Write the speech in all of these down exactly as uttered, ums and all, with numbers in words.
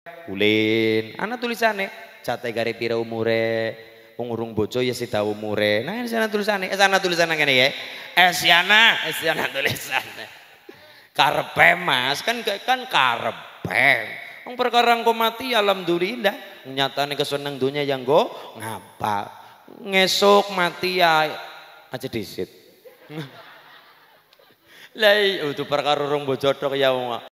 Ulin ana tulisane cate gare pira umure wong urung bojo ya sida umure. Nah ini sana tulisane, eh sana tulisane ngene ya. Esiana, esiana tulisane. Karepe Mas, kan kan karepe. Wong perkara engko mati alhamdulillah, nyatane keseneng dunya yang nggo ngapa. Ngesuk mati ya aja disit. Lah itu perkara urung bojo tok ya wong.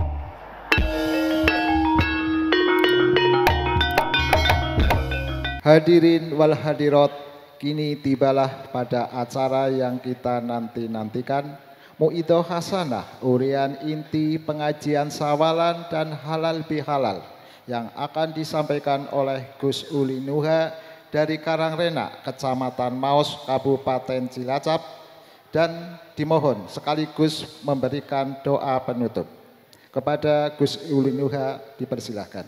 Hadirin wal hadirat, kini tibalah pada acara yang kita nanti-nantikan, Mu'idoh Hasanah, urian inti pengajian sawalan dan halal bihalal yang akan disampaikan oleh Gus Uli Nuha dari Karangrena, Kecamatan Maus, Kabupaten Cilacap, dan dimohon sekaligus memberikan doa penutup. Kepada Gus Uli Nuha dipersilahkan.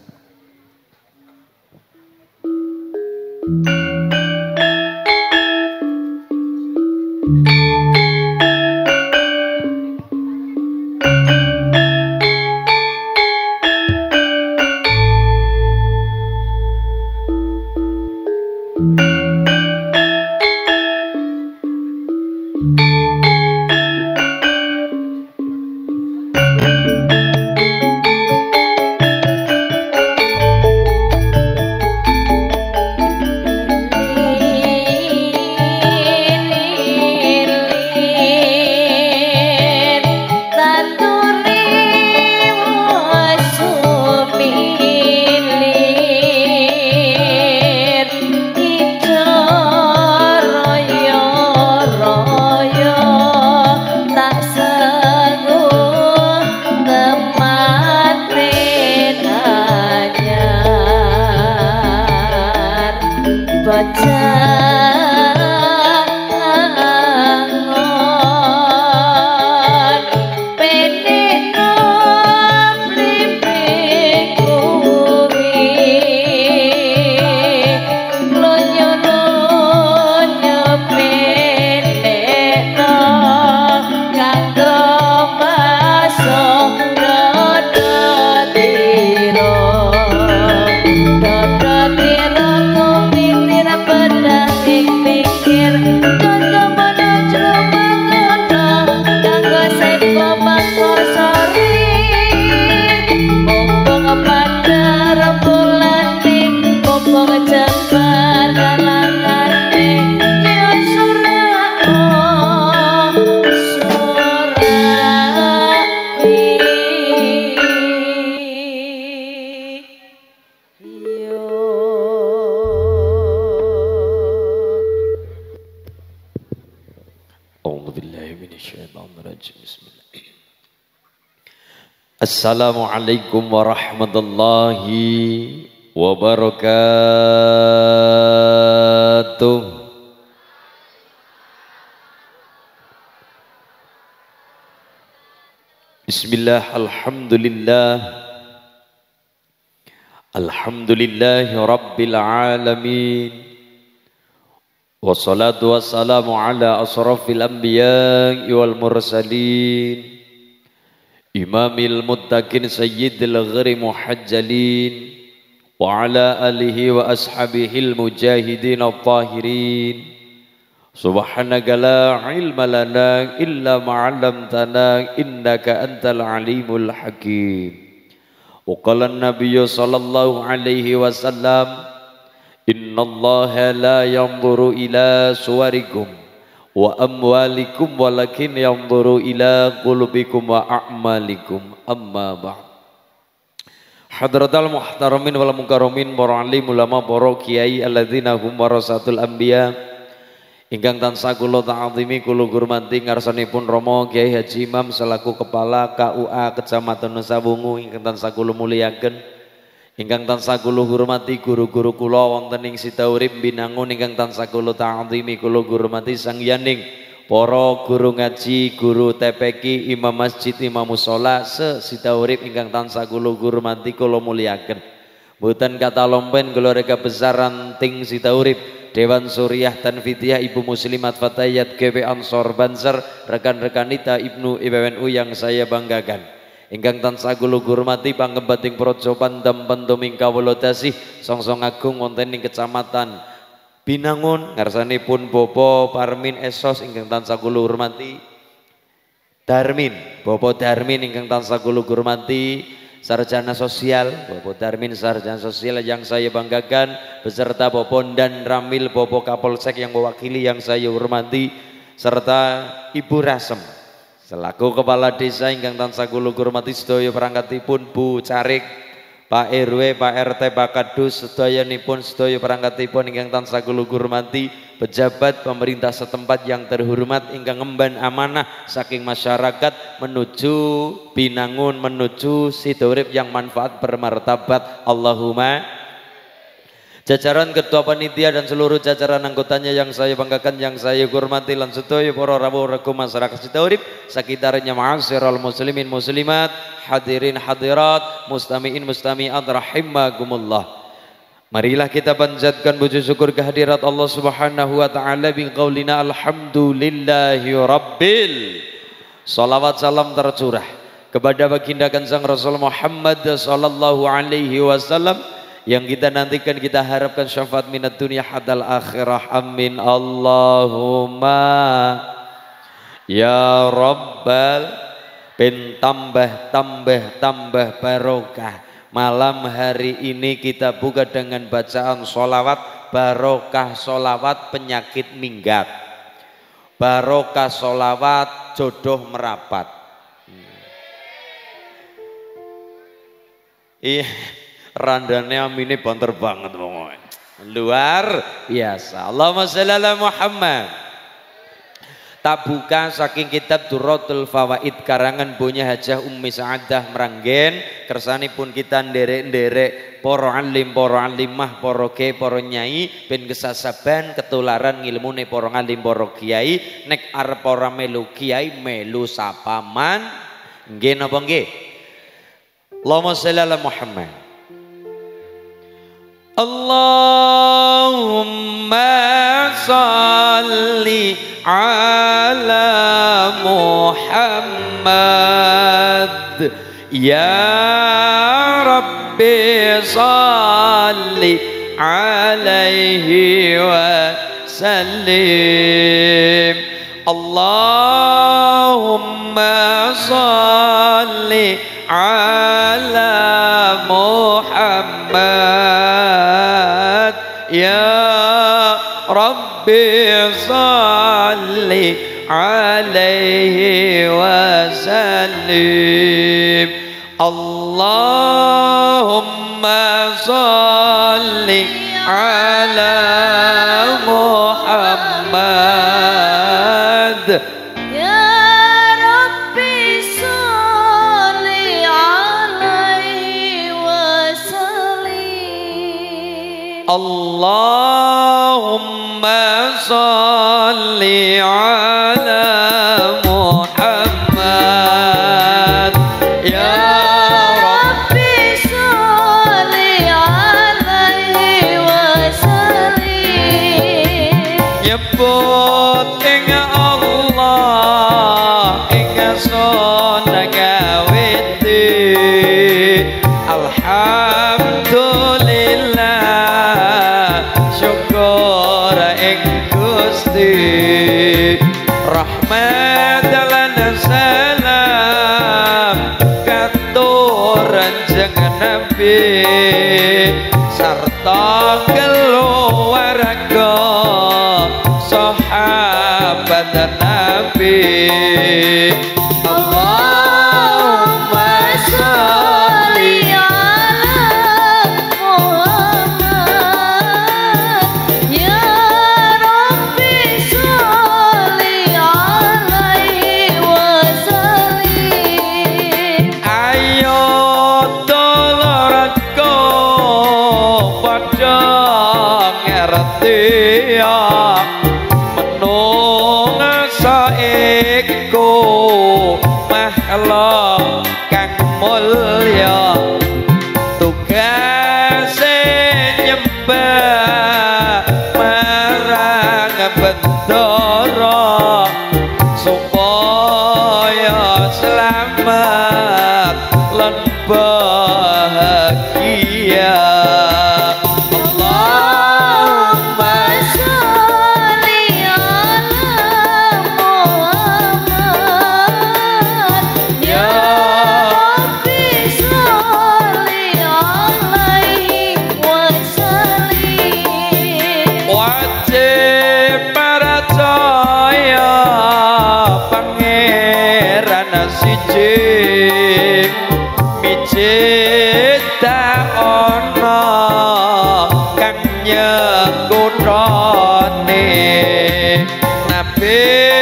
Assalamualaikum warahmatullahi wabarakatuh. Bismillah, alhamdulillah, alhamdulillahi rabbil alamin, wassalatu wassalamu ala asrafil anbiya'i wal mursalin, imamil muttaqin sayyidil ghari muhajjalin, wa ala alihi wa ashabihil mujahidin al-tahirin. Subhanaka la ilma lana illa ma'allamtana innaka antal alimul hakim. Wa qala an-nabiyyu sallallahu alaihi wasallam, innallaha la yanzuru ila suwarikum wa amwalikum walakin yanzuru ila qulubikum wa a'malikum. Amma ba'd. Hadratal muhtaramin wal mukarramin, para alim ulama, para kiai alladzina hum warasatul anbiya, ingkang tansah kula ta'zimi kula hormati ngarsanipun Rama Kyai Haji Imam selaku kepala K U A Kecamatan Nusawungu, ingkang tansah kula muliaken, ingkang tansah kula hormati guru-guru kula wonten ing Sitaurip Binangun, ingkang tansah kula ta'zimi kula hormati sangyaning para guru ngaji, guru T P Q, imam masjid, imam mushola se Sitaurip ingkang tansah kula hormati kula muliaken. Mboten kata lompen keluarga besar ranting Sitaurip, Dewan Suriah Tanfidiyah, Ibu Muslimat Fatayat G W Ansor Banser, rekan-rekan Nita Ibnu I B W N U yang saya banggakan. ingkang tansah kula hormati pangembating praja pandam pandaming kawula tasih songsong agung wonten ing kecamatan Binangun ngarsanipun Bapak Parmin Esos ingkang tansah kula hormati, Darmin Bapak Darmin ingkang tansah kula hormati, sarjana sosial Bapak Darmin sarjana sosial yang saya banggakan, beserta Bapak dan Ramil Bapak Kapolsek yang mewakili yang saya hormati, serta Ibu Rasem selaku kepala desa ingkang tansah kula hormati sedaya perangkatipun, Bu Carik, Pak R W, Pak R T, Pak Kadus, sedayanipun sedaya perangkatipun ingkang tansah kula hormati, pejabat pemerintah setempat yang terhormat ingkang ngemban amanah saking masyarakat menuju Binangun, menuju Sidoarep yang manfaat bermartabat. Allahumma. Jajaran ketua panitia dan seluruh jajaran anggotanya yang saya banggakan, yang saya hormati, lan sedaya para rawuh regu masyarakat Sidoarep sakitarnya, ma'asyiral muslimin muslimat, hadirin hadirat, mustami'in mustami'at rahimakumullah. Marilah kita panjatkan puji syukur kehadirat Allah Subhanahu wa taala bi qaulina alhamdulillahi rabbil. Salawat salam tercurah kepada baginda Kanjeng Rasul Muhammad sallallahu alaihi wasallam yang kita nantikan, kita harapkan syafaat minat dunia hadal akhirah. Amin Allahumma ya rabbal. Ben tambah tambah tambah barokah. Malam hari ini kita buka dengan bacaan sholawat, barokah sholawat penyakit minggat, barokah sholawat jodoh merapat. Iya, randane amine banter banget pokoknya. Luar biasa. Allahumma sholli ala Muhammad. Tak buka saking kitab Durratul Fawaid karangan Bunya Hajah Ummi Sa'adah Meranggen, kersanipun kita nderek-nderek para alim, para alimah, para kiai, para nyai ben kesasaban ketularan ngilmune para alim, para kiai, nek arep para melu kiai melu sapaman. Nggih napa nggih? Allahumma sholli ala Muhammad. Allahumma sholli ala Muhammad ya Rabbi sholli alaihi wa sallim. Allahumma sholli ala Muhammad ya Rabbi sholli alaihi wa sallim. Allahumma sholli ala Muhammad ya Rabbi sholli alaihi wa sallim. Allahumma sholli ala Muhammad ya Rabbi sholli alaihi wa sallim. Nyebut ing Allah ing sona gawiti alhamdulillah syukur ing Gusti rahmat lan salam katuran jeneng Nabi sarta keluarga sahabat Nabi. Allahumma sholli ala Muhammad ya Rabbi sholli alaihi wa sallim. Ayo dulurku padha ngerti ya menungsa iku makhluk kang mulya tugase nyembah marang Bendara supaya selamat ya Allahumma sholli ala Muhammad ya Rabbi sholli alaihi wasallim wajib percaya pangeran siji mijit tak ono kang nyekutone Nabi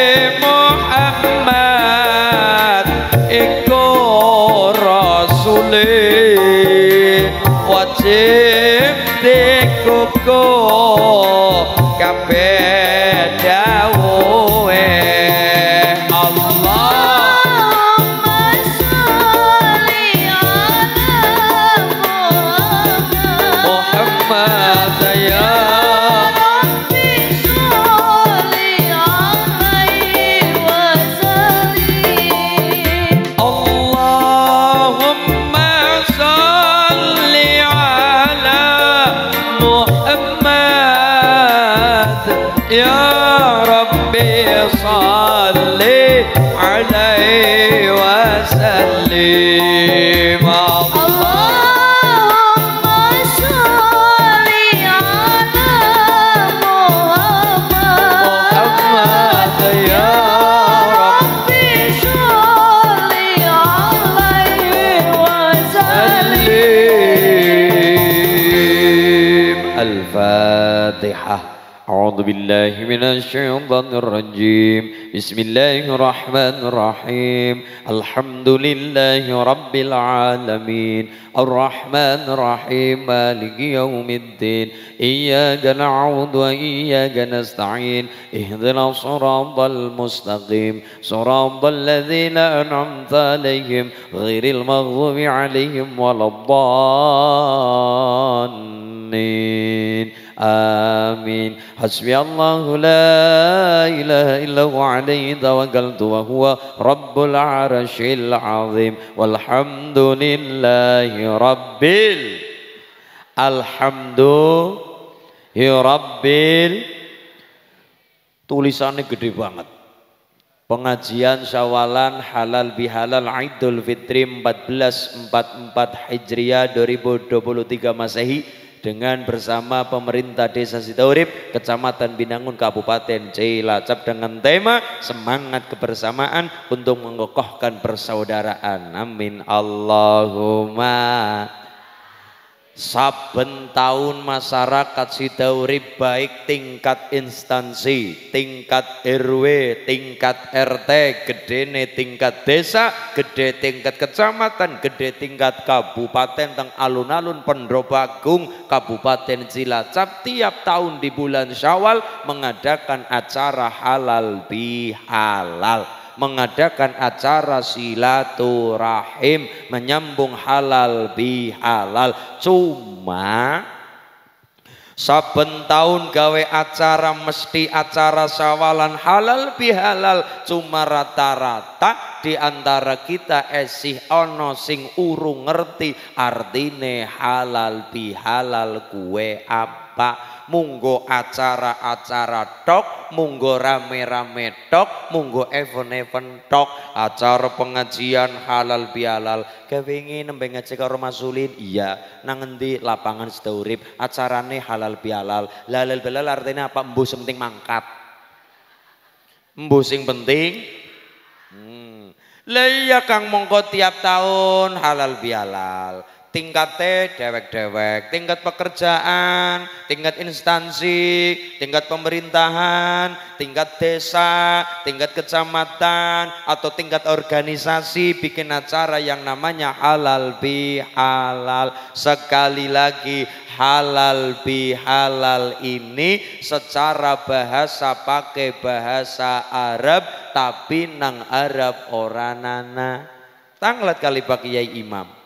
Muhammad iku rasule wajib dikuku kabeh dawuhe Allah Ya Rabbi salli alaihi wasallim Allahumma salli ala Muhammad ya Rabbi salli alaihi wasallim Al-Fatihah أعوذ بالله من الشيطان الرجيم بسم الله الرحمن الرحيم الحمد لله رب العالمين الرحمن الرحيم مالك يوم الدين إياك نعبد وإياك نستعين اهدنا الصراط المستقيم صراط الذين أنعمت عليهم غير المغضوب عليهم ولا الضالين آمين حسبي الله لا إله إلا هو عليه توكلت وهو رب العرش العظيم والحمد لله رب الحمد rabbil tulisannya gede banget. Pengajian Syawalan halal bihalal Idul Fitri seribu empat ratus empat puluh empat Hijriah dua ribu dua puluh tiga Masehi dengan bersama pemerintah Desa Sidaurip, Kecamatan Binangun, Kabupaten Cilacap dengan tema semangat kebersamaan untuk mengokohkan persaudaraan. Amin Allahumma. Saben tahun masyarakat Sidaurip baik tingkat instansi, tingkat R W, tingkat R T, gedene tingkat desa, gede tingkat kecamatan, gede tingkat kabupaten teng alun-alun Pendobagung, Kabupaten Cilacap tiap tahun di bulan Syawal mengadakan acara halal bihalal. Mengadakan acara silaturahim menyambung halal bihalal. Cuma saben tahun gawe acara mesti acara Syawalan halal bihalal. Cuma rata-rata di antara kita esih ono sing urung ngerti artine halal bihalal kuwe apa. Munggo acara-acara tok, munggo rame-rame tok, munggo event-event tok, acara pengajian halal bihalal. Kewingi nembe ngecek karo Masulin, iya, nang endi lapangan Sidaurip, acarane halal bihalal. Halal bihalal artinya apa? Embuh sing penting mangkat. Embuh sing penting. Hmm. Lah iya Kang mongko tiap tahun halal bihalal. Tingkatnya dewek-dewek, tingkat pekerjaan, tingkat instansi, tingkat pemerintahan, tingkat desa, tingkat kecamatan, atau tingkat organisasi bikin acara yang namanya halal bihalal. Sekali lagi, halal bihalal ini secara bahasa pakai bahasa Arab, tapi nang Arab oranana. Tanglet kali Pak Kiai Imam.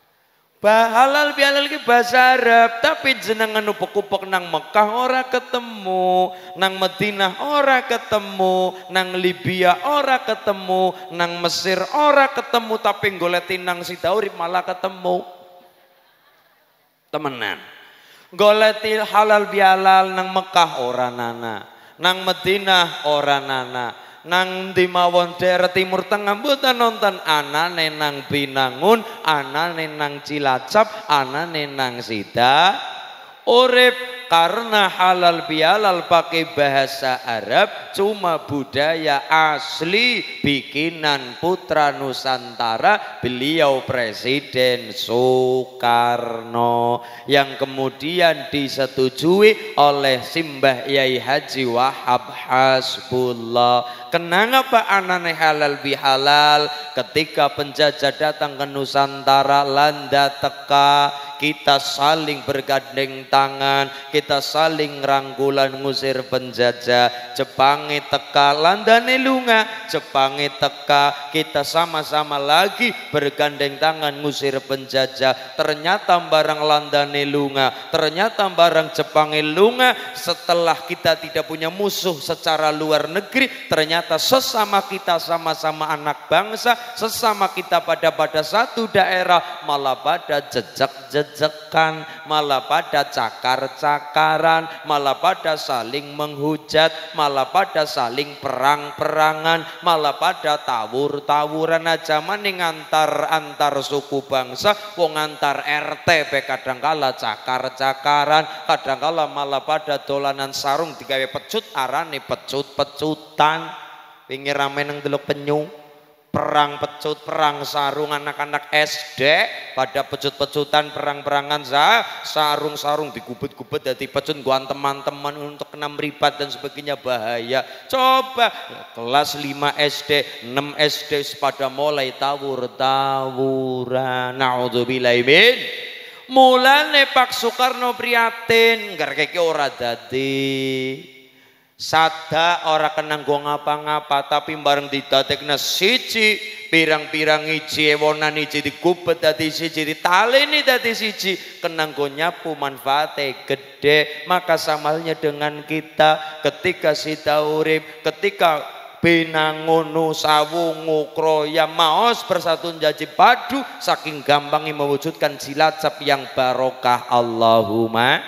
Halal bihalal ki bahasa Arab, tapi jenengan upek-upek nang Mekah ora ketemu, nang Madinah ora ketemu, nang Libya ora ketemu, nang Mesir ora ketemu, tapi goleti nang Sidaurip malah ketemu. temenan. Goleti halal bihalal nang Mekah ora nana, nang Madinah ora nana, nang di mawon daerah Timur Tengah mboten nonton, anane nang Binangun, anane nang Cilacap, anane nang Sida urip. Karena halal bihalal pakai bahasa Arab, cuma budaya asli bikinan putra Nusantara beliau Presiden Soekarno yang kemudian disetujui oleh Simbah Yai Haji Wahab Hasbullah. Kenapa anane halal bihalal? Ketika penjajah datang ke Nusantara, landa teka, kita saling bergandeng tangan, kita saling rangkulan ngusir penjajah. Jepange teka, landane lunga, Jepange teka, kita sama-sama lagi bergandeng tangan ngusir penjajah. Ternyata barang landane lunga, ternyata barang Jepange lunga. Setelah kita tidak punya musuh secara luar negeri, ternyata sesama kita sama-sama anak bangsa, sesama kita pada pada satu daerah malah pada jejak-jejekan, malah pada cakar-cakaran, malah pada saling menghujat, malah pada saling perang-perangan, malah pada tawur-tawuran aja maning antar antar suku bangsa, wong antar R T pe kadangkala cakar-cakaran, kadangkala malah pada dolanan sarung digawe pecut, arane pecut-pecutan. Pinggir rame nang delok penyu, perang pecut, perang sarung anak-anak S D pada pecut-pecutan, perang-perangan za, sarung-sarung digubet-gubet dadi pecut gua teman-teman untuk kena meripat dan sebagainya, bahaya. Coba kelas lima S D, enam S D pada mulai tawur-tawuran. Naudzubillahi min. Mulane Pak Soekarno prihatin garek ora dadi sada ora kenang go ngapa-ngapa, tapi bareng didadekna siji, pirang-pirang iji ewonan iji digubet dadi siji, ditaleni dadi siji, kenang go nyapu manfaate gede. Maka samalnya dengan kita ketika sida urip, ketika Binangun, Sawungu, Kroya, Maos bersatu menjadi padu, saking gampangnya mewujudkan Cilacap yang barokah. Allahumma.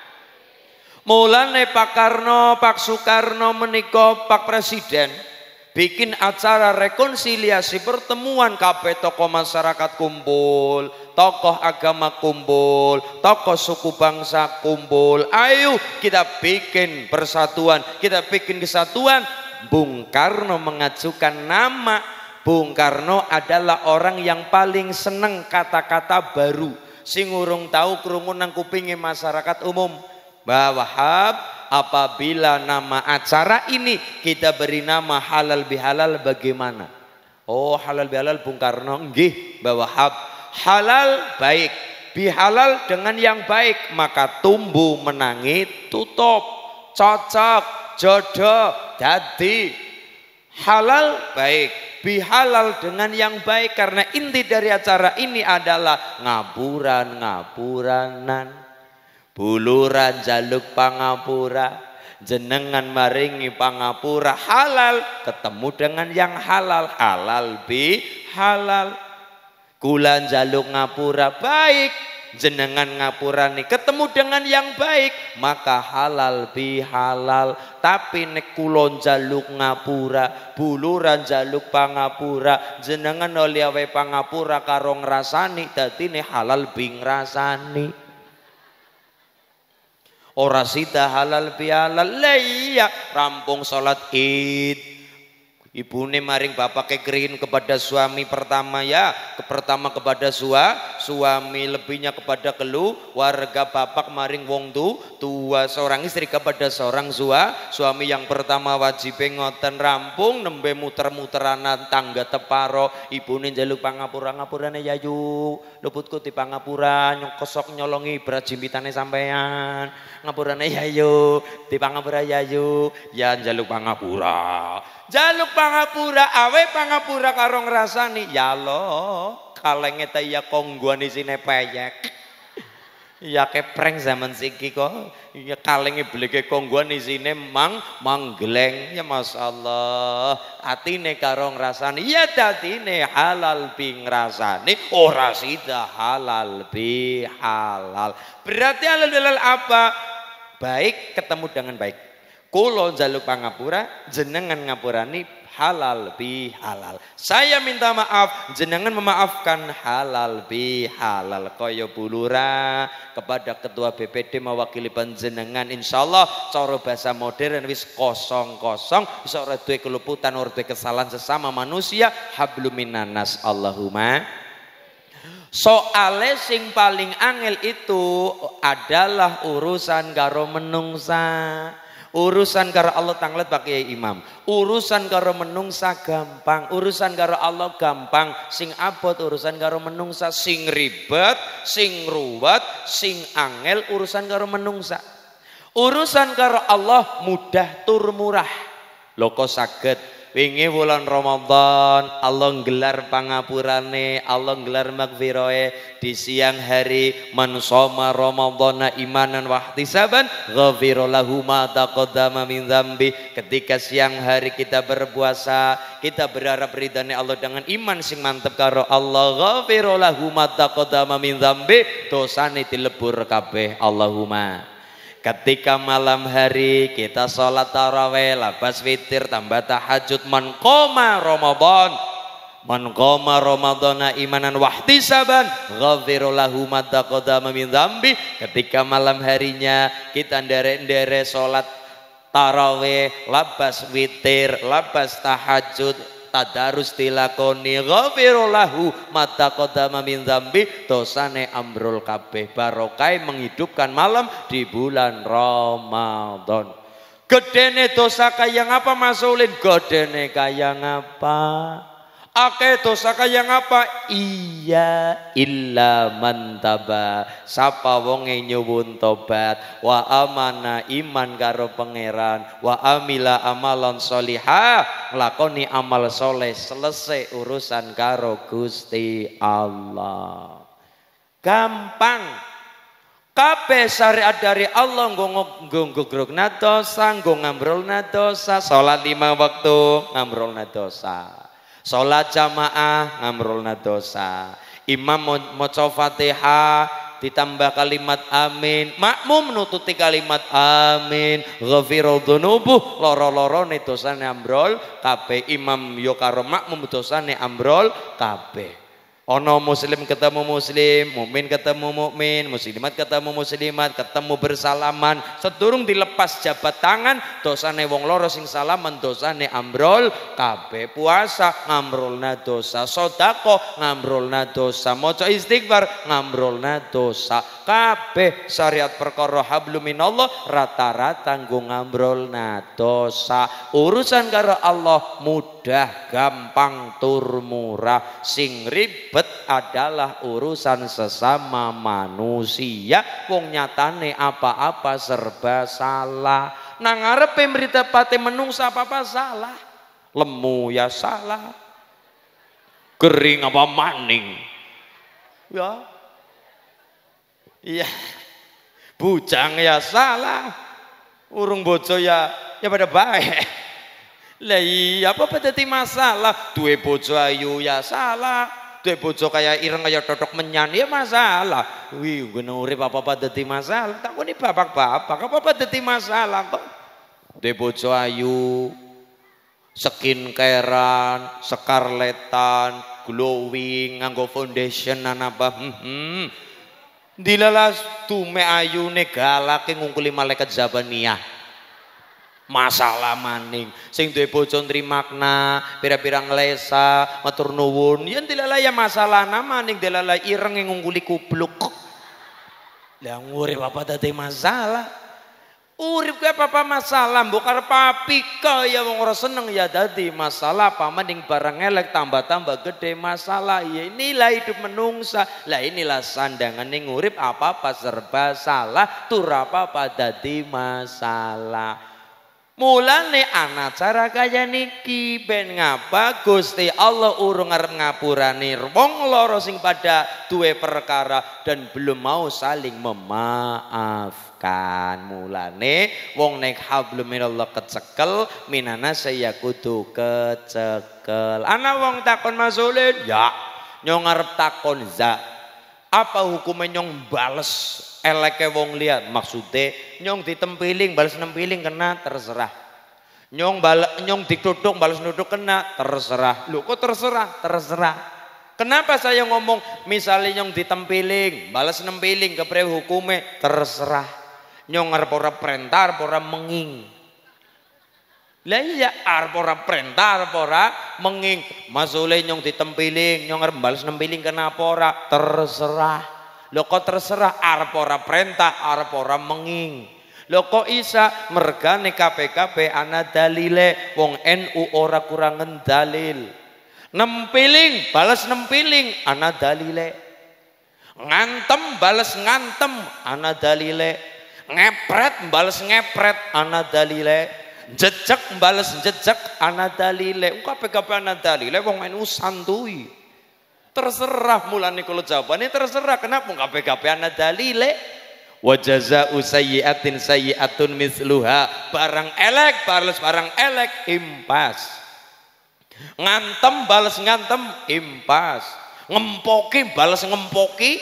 Mulane Pak Karno, Pak Soekarno menika Pak Presiden bikin acara rekonsiliasi, pertemuan kabeh tokoh masyarakat kumpul, tokoh agama kumpul, tokoh suku bangsa kumpul. Ayo kita bikin persatuan, kita bikin kesatuan. Bung Karno mengajukan nama. Bung Karno adalah orang yang paling seneng kata-kata baru, sing urung tahu krungu nang kupinge masyarakat umum. Mbah Wahab, apabila nama acara ini kita beri nama halal bihalal bagaimana? Oh, halal bihalal Bung Karno, nggih Mbah Wahab. Halal baik, bihalal dengan yang baik, maka tumbuh menangi tutup, cocok, jodoh, dadi halal baik, bihalal dengan yang baik. Karena inti dari acara ini adalah ngaburan-ngaburanan, buluran jaluk pangapura, jenengan maringi pangapura halal, ketemu dengan yang halal, halal bi halal. Kulan jaluk ngapura baik, jenengan ngapurani ketemu dengan yang baik, maka halal bi halal. Tapi nek kulon jaluk ngapura, buluran jaluk pangapura, jenengan oliawe pangapura karo ngrasani, dadi ne halal bi ngrasani. Ora sida halal bihalal. Lah iya, rampung salat Id, ibune maring bapak kekrihin kepada suami pertama, ya ke pertama kepada sua suami, lebihnya kepada kelu warga. Bapak maring wong tu tua, seorang istri kepada seorang sua suami. Yang pertama wajib ngoten, rampung nembe muter-muteranan tangga teparo, ibune njaluk pangapura, ngapurane yayu luputku di pangapura, nyokosok nyolongi berat jimbitane sampean, ngapurane yayu di pangapura yayu, ya njaluk pangapura, jaluk pangapura, awe pangapura karo ngrasani, ya lo kalenge ta ya kongguan isine peyek. Ya kepreng zaman siki kok. Ya kalinge bleke kongguan isine mang manggleng. Ya masyaallah. Atine karo ngrasani ya dadine halal bi ngrasani ora sida halal bi halal. Berarti halal halal apa? Baik ketemu dengan baik. Kulo njaluk pangapura jenengan ngapurani halal bi halal. Saya minta maaf jenengan memaafkan halal bi halal. Kaya bulura kepada ketua B P D mewakili panjenengan insyaallah cara bahasa modern wis kosong-kosong bisa ora duwe keluputan ora duwe kesalahan sesama manusia hablum minannas Allahumma. Soale sing paling angel itu adalah urusan karo menungsa. Urusan karo Allah tanglet pakai imam. Urusan karo menungsa gampang. Urusan karo Allah gampang. Sing abot urusan karo menungsa. Sing ribet, sing ruwet, sing angel urusan karo menungsa. Urusan karo Allah mudah tur murah. Loko saged wingi wulan Ramadan Allah nggelar pangapurane, Allah nggelar magfirahe di siang hari man shoma ramadhana imanan wa ihtisaban ghafira lahu ma taqaddama min dzambi. Ketika siang hari kita berpuasa, kita berharap ridane Allah dengan iman sing mantep karo Allah. Ghafira lahu ma taqaddama min dzambi, dosane dilebur kabeh Allahumma. Ketika malam hari kita sholat taraweh, labas witir, tambah tahajud, man qoma Ramadan, man qoma Ramadhana imanan wahtisaban, ghafira lahu ma taqaddama min dzambi. Ketika malam harinya kita ndere-ndere sholat taraweh, labas witir, labas tahajud, tadarus dilakoni, ghafira lahu ma taqaddama min dzambi, dosane ambrol kabeh. Barokah menghidupkan malam di bulan Ramadan. Gedene dosa kaya ngapa Mas Ulin? Gedene kaya ngapa? Akeh dosa kaya ngapa? Iya illa man taba. Sapa wonge nyuwun tobat wa amana iman karo pangeran wa amila amalan sholihah nglakoni amal soleh selesai urusan karo Gusti Allah. Gampang. Kabeh syariat dari Allah nggo nggrogna dosa, nggo ngambrolna dosa, salat lima waktu ngambrolna dosa. Sholat jamaah ngamrulna dosa. Imam maca Fatihah ditambah kalimat amin, makmum nututi kalimat amin, ghafirul dzunubuh, loro-lorone dosane ambrol kabeh. Imam yo karo makmum dosane ambrol kabeh. Ono muslim ketemu muslim, mukmin ketemu mukmin, muslimat ketemu muslimat, ketemu bersalaman, sedurung dilepas jabat tangan, dosane wong loro sing salaman dosane ambrol kabeh. Puasa ngambrolna dosa, sedekah ngambrolna dosa, maca istighfar ngambrolna dosa. Kabeh syariat perkara hablum minallah rata-rata nggo ngambrolna dosa. Urusan karo Allah mudah, gampang, tur murah. Sing ribet adalah urusan sesama manusia. Wong nyatane apa-apa serba salah. Nang ngarepe mritepate menungsa apa-apa salah. Lemu ya salah. Kering apa maning. Ya. Iya. Bujang ya salah. Urung bojo ya ya pada baik. Lah iya apa dadi masalah? Duwe bojo ayu ya salah. Duwe bojo kaya ireng kaya totok menyan ya masalah. Wih, gue urip apa-apa dadi masalah. Takoni bapak-bapak apa-apa dadi masalah kok. Duwe bojo ayu, skincarean, scarletan, glowing, nganggo foundation apa. Hmm. Dilalas tume ayune galake ngungkuli malaikat Zabaniyah. Masalah maning sing duwe bojo nrimakna pira-pira nglesa matur nuwun yen dilala ya masalah maning dilala ireng ngungkuli kubluk. Lah urip apa dadi masalah? Urip ke apa masalah mbok arep papi kaya wong ora seneng ya dadi masalah. Pamaning barang elek tambah-tambah gede masalah. Ya inilah hidup menungsa. Lah inilah sandangan ning urip apa-apa serba salah, tur apa-apa dadi masalah. Mulane ana cara kaya niki ben ngapa Gusti Allah urung arep ngapurani wong loro sing pada duwe perkara dan belum mau saling memaafkan. Mulane wong nek hablum minallah kecekel minana saya kudu kecekel. Ana wong takon masulin ya nyong arep takon za apa hukumnya nyong bales eleke wong liat, maksudnya nyong ditempiling balas nempiling kena terserah, nyong bal nyong ditutuk balas nutuk kena terserah. Lu kok terserah? Terserah. Kenapa saya ngomong misalnya nyong ditempiling balas nempiling kepriye hukume terserah, nyong arep ora perintah ora menging. Lah iya arep ora perintah arep ora menging, masule nyong ditempiling nyong arep balas nempiling kena apa ora terserah. Lho kok terserah arep ora perintah arep ora menging. Lho kok isa mergane K P K P ana dalile, wong N U ora kurangen dalil. Nempiling balas nempiling ana dalile. Ngantem balas ngantem ana dalile. Ngepret balas ngepret ana dalile. Jejek balas jejek ana dalile. K P K P ana dalile, wong N U santuy. Terserah, mulane kalau jawabannya terserah. Kenapa K P K P ana dalile? Wa jazaa'u sayyi'atin sayyi'atun misluha. Barang elek balas barang elek impas. Ngantem balas ngantem impas. Ngempoki balas ngempoki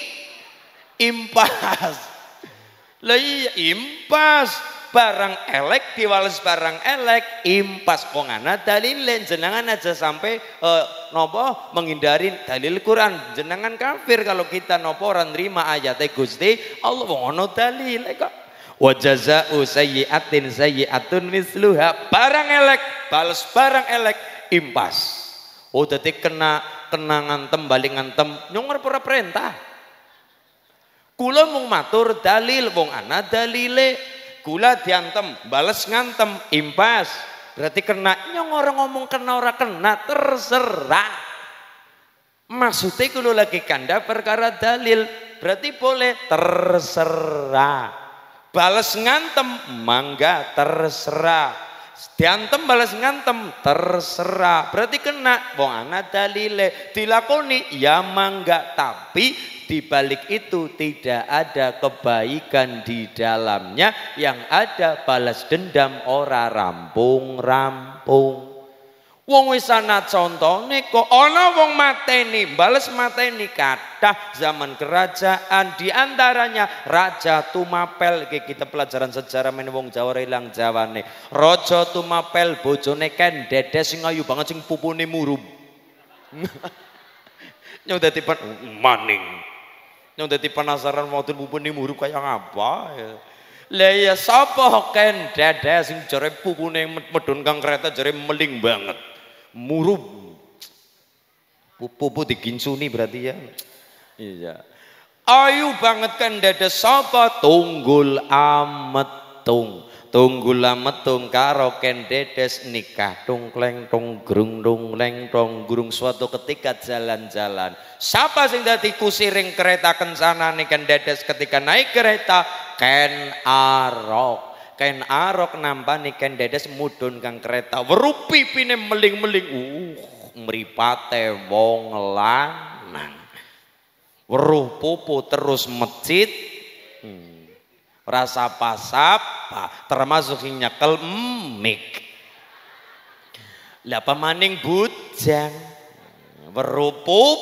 impas. Lah iya impas. Barang elek diwales barang elek impas. Wong ana dalile, jenengan aja sampai uh, nopo menghindari dalil Quran. Jenengan kafir kalau kita nopo ora nrima ayate Gusti Allah, wong ana dalile kok. Wa jazaa'u sayyi'atin sayyi'atun misluha. Barang elek balas barang elek impas. Oh dadi kena kena ngantem balik ngantem nyong ora perintah. Kula mung matur dalil, wong ana dalile. Kula diantem, bales ngantem, impas. Berarti kena, nyong orang ngomong kena orang kena, terserah. Maksudnya kula lagi kanda perkara dalil, berarti boleh terserah. Bales ngantem, mangga terserah. Diantem balas ngantem, terserah. Berarti kena, wong ana dalile, dilakoni, ya mangga. Tapi di balik itu tidak ada kebaikan di dalamnya, yang ada balas dendam ora rampung-rampung. Wong wis ana contone kok ana wong mateni, balas mateni kathah zaman kerajaan, di antaranya Raja Tumapel. Kita pelajaran sejarah men wong Jawa ilang Jawane. Raja Tumapel bojone Ken Dedes sing ayu banget sing pupune murup. Nyong dadi maning. Yang dadi penasaran waktu pupune murup kaya ngapa ya. Lah ya sapa Ken Dedes sing jare pupune medun kang kereta jare meling banget. Murup. Pupu diginsuni berarti ya. Iya. Ayu banget Ken Dedes sapa? Tunggul Ametung. Tunggul Ametung karo Ken Dedes nikah tungkleng tung grung tungkleng tong gurung. Suatu ketika jalan-jalan, siapa sing dadi kusiring kereta kencanane Ken Dedes ketika naik kereta? Ken Arok. Ken Arok nampani Ken Dedes mudhun kang kereta, weruh pipine meling-meling. Uh, mripate wong lanang. Weruh pupu terus mecit. Hmm. Rasa pasapa termasuk yang nyekel mik. Lah pamaning bujang werupup.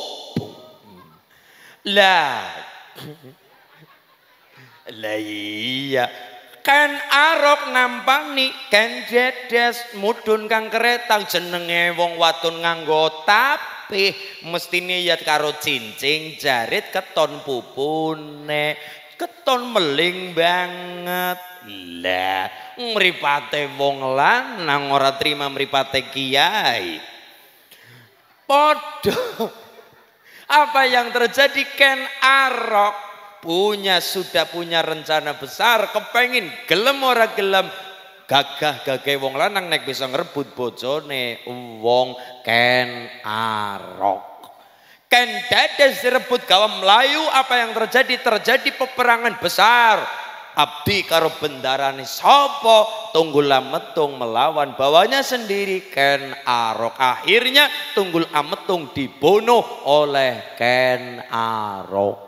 Lah lah iya Ken Arok nampani Ken Dedes mudhun kang kereta, jenenge wong wadon nganggo tapi mestine ya karo cincin jarit keton pupune. Keton meling banget. Lah mripate wong lanang ora terima mripate kiai. Podo. Apa yang terjadi? Ken Arok punya sudah punya rencana besar, kepengin gelem ora gelem gagah gagah wong lanang nek bisa ngerebut bojone wong Ken Arok. Ken Dedes direbut gawa Melayu, apa yang terjadi? Terjadi peperangan besar. abdi karo bendarane sapa, Tunggul Ametung melawan bawahnya sendiri Ken Arok. Akhirnya Tunggul Ametung dibunuh oleh Ken Arok.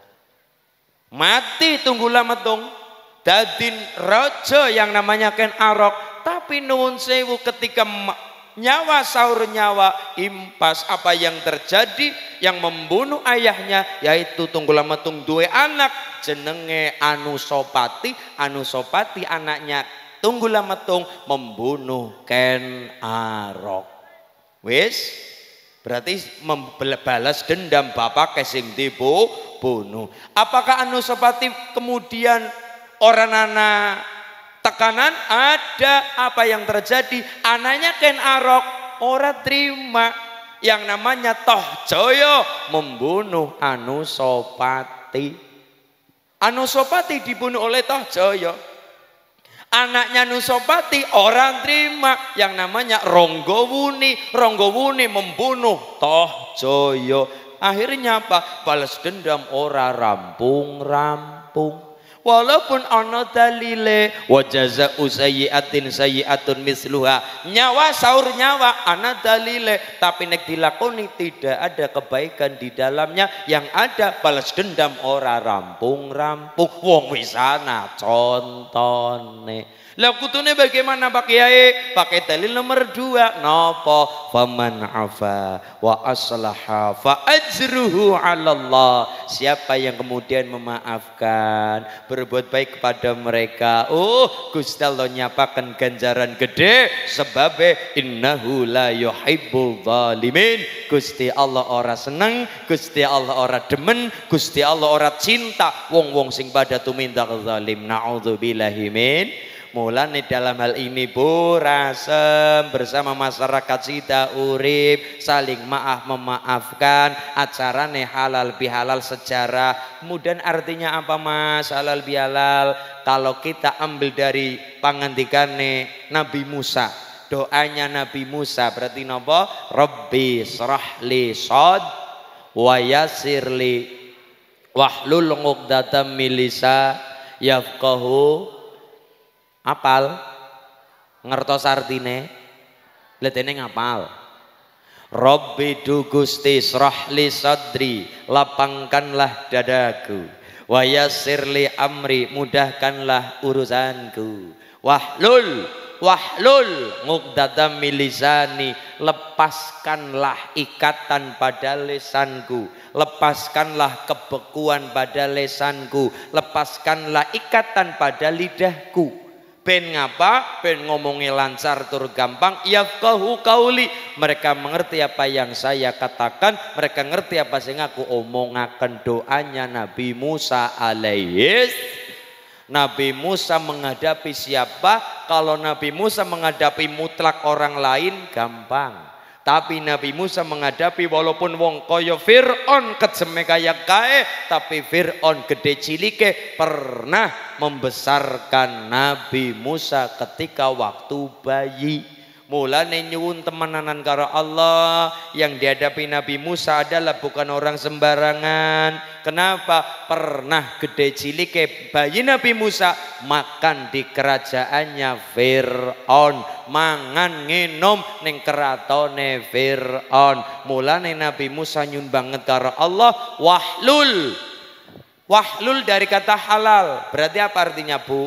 Mati Tunggul Ametung, dadin raja yang namanya Ken Arok. Tapi nuwun sewu, ketika nyawa sahur nyawa impas, apa yang terjadi? Yang membunuh ayahnya yaitu Tunggul Ametung duwe anak jenenge Anusapati. Anusapati anaknya Tunggul Ametung membunuh Ken Arok. Wis berarti membalas dendam bapak sing dibunuh. Apakah Anusapati kemudian orang anak tekanan? Ada. Apa yang terjadi? Anaknya Ken Arok ora terima, yang namanya Tohjaya membunuh Anusapati. Anusapati dibunuh oleh Tohjaya. Anaknya Anusapati orang terima, yang namanya Ronggowuni. Ronggowuni membunuh Tohjaya. Akhirnya apa? Balas dendam ora rampung-rampung. Walaupun ana dalile wa jazaa'u sayyi'atin sayyi'atun misluha, nyawa sahur nyawa ana dalile, tapi nek dilakoni tidak ada kebaikan di dalamnya, yang ada balas dendam ora rampung-rampung. Wong wis ana contone. Lah kutune bagaimana Pak Kiai? Pakai dalil nomor dua. Napa? Faman afa wa aslaha fa ajruhu 'ala Allah. Siapa yang kemudian memaafkan, berbuat baik kepada mereka, oh Gusti Allah nyapakan ganjaran gede, sebab innahu la yuhibbul zalimin. Gusti Allah ora seneng, Gusti Allah ora demen, Gusti Allah ora cinta wong-wong sing pada tumindak zalim. Naudzubillahi min. Mulane dalam hal ini Bu Rasem bersama masyarakat Sida Urip saling maaf memaafkan, acarane halal bihalal sejarah. Kemudian artinya apa Mas halal bihalal? Kalau kita ambil dari pangandikane Nabi Musa, doanya Nabi Musa berarti napa? Rabbi shrahli sod wa yassirli wahlul 'uqdatam min lisani yafqahu. Apal ngertos artine letene ngapal. Rabbi du Gusti shrahli sadri, lapangkanlah dadaku, wa yassirli amri, mudahkanlah urusanku, wahlul wahlul ngukdatam milisani, lepaskanlah ikatan pada lesanku, lepaskanlah kebekuan pada lesanku, lepaskanlah ikatan pada lidahku. Ben ngapa? Ben ngomongnya lancar tur gampang. Yafqahu qauli, mereka mengerti apa yang saya katakan, mereka ngerti apa sing aku omongaken. Doanya Nabi Musa alaihis. Nabi Musa menghadapi siapa? Kalau Nabi Musa menghadapi mutlak orang lain gampang. Tapi Nabi Musa menghadapi walaupun wong kaya Fir'aun kejeme kaya kae, tapi Fir'aun gede cilike pernah membesarkan Nabi Musa ketika waktu bayi. Mulane nyuwun temenanan karo Allah, yang dihadapi Nabi Musa adalah bukan orang sembarangan. Kenapa? Pernah gede cilike bayi Nabi Musa makan di kerajaannya Fir'aun, mangan nginom ning keratone Fir'aun. Mulane Nabi Musa nyun banget karo Allah, wahlul. Wahlul dari kata halal. Berarti apa artinya Bu?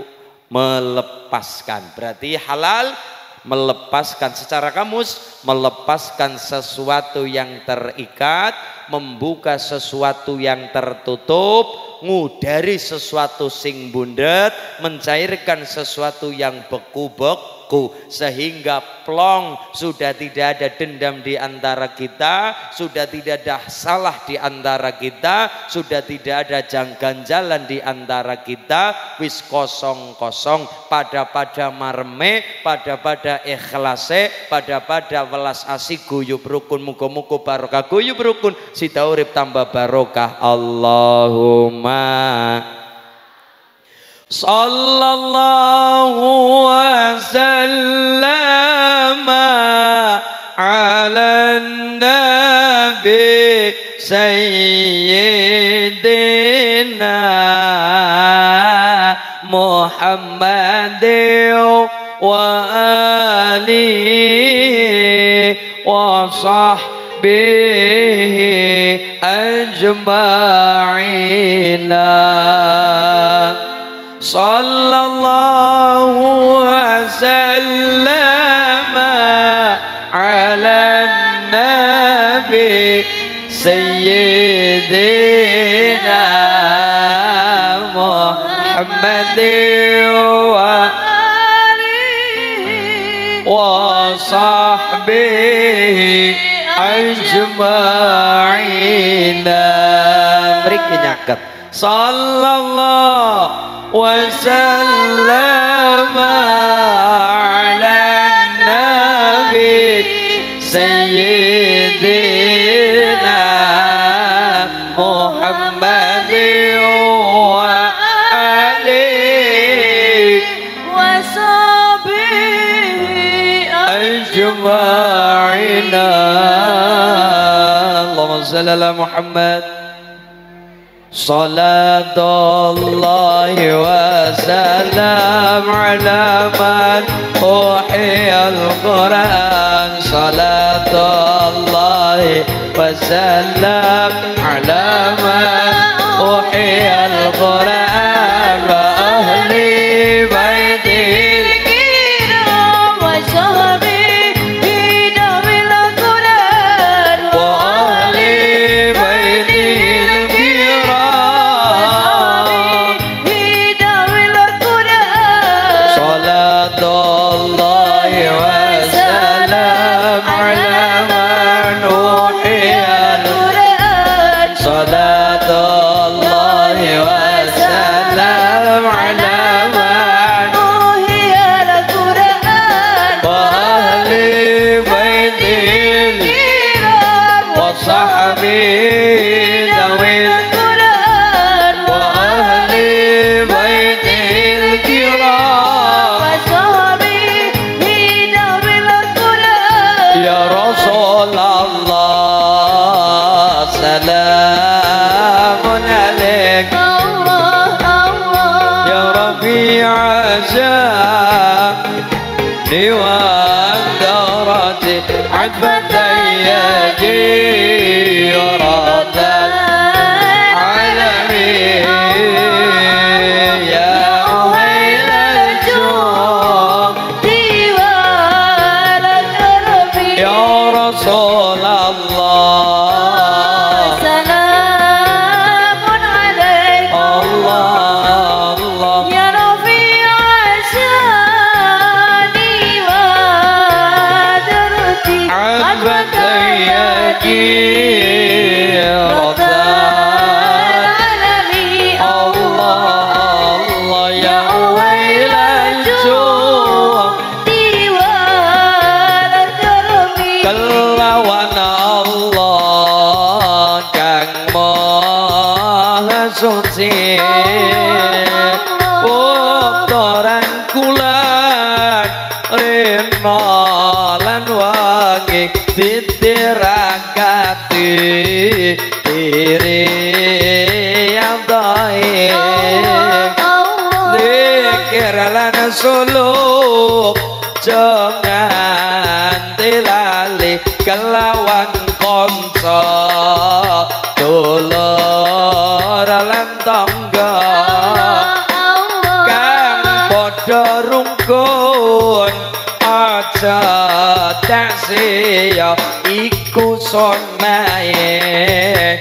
Melepaskan. Berarti halal melepaskan, secara kamus melepaskan sesuatu yang terikat, membuka sesuatu yang tertutup, ngudari sesuatu sing bundet, mencairkan sesuatu yang beku-beku, sehingga plong, sudah tidak ada dendam di antara kita, sudah tidak ada salah di antara kita, sudah tidak ada jangganjalan di antara kita, wis kosong-kosong, pada-pada marme, pada-pada ikhlase, pada-pada welas asih guyub rukun, muga-muga barokah guyub rukun, sida urip tambah barokah. Allahumma sallallahu wasallama ala nabi sayyidina محمد وآله وصحبه أجمعين صلى الله وسلم على النبي سيدنا محمد وصحبه أجمعين mriki nyaket sallallahu wasallam ala nabi sayyidina Muhammad wa alihi wa sahbihi ajma'in Allahumma shalli ala Muhammad Salatullahi wa salam ala man uhiya al-Quran Salatullahi wa salam ala man uhiya al-Quran wa ahli baitil kiram wa sahbihi dawil Quran wa ahli baitil وأندرت عذبة يجي رد العالمين يا أهيل الجود ديوان الكرم يا رسول الله سلام عليك الله الله يا رفيع عذبة يجي رد العالمين الله الله يا ويل الجوع ديوان الكرم كلاwan Allah kang maha suci putoran kulan rena lan wangi ditirakati diri yang baik zikir lan suluk jangan dilali kelawan konco dulur lan tangga kang padha rungkun aja tak sia iku sonae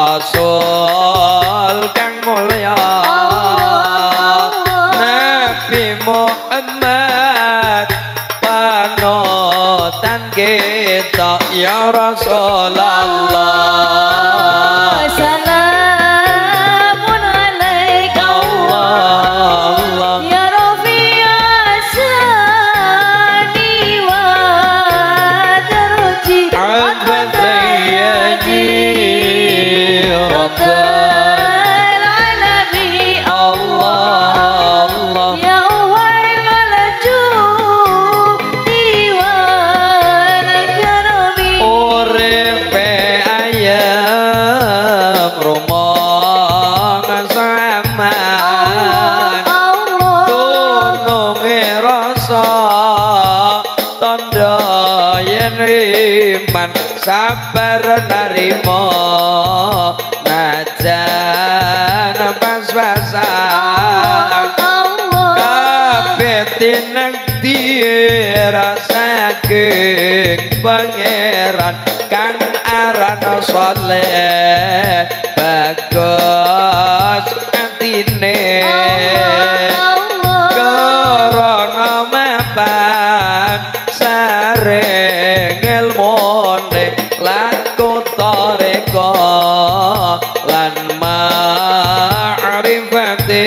Rasul kang mulya Nabi Muhammad panutan kita ya Rasulullah salamun alaika Allah ya iman sabar narimo najan pas-pasan kabeh tineng dirasaking pangeran kang arana saleh bagus atine karana mapan sareng ilmune laku toreko lan ma'rifati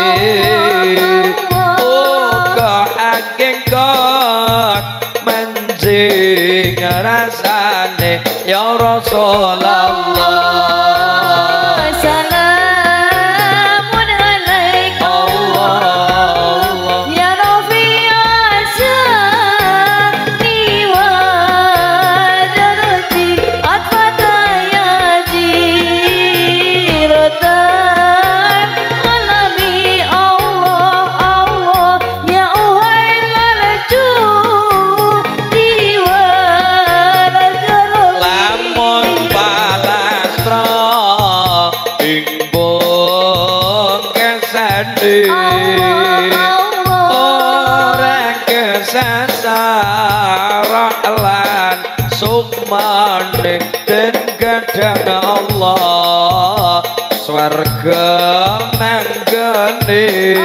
uga haking kon menjing rasane ya Rasulullah. Orang kesasarah lan sukmane dan gadang Allah swarga nanggane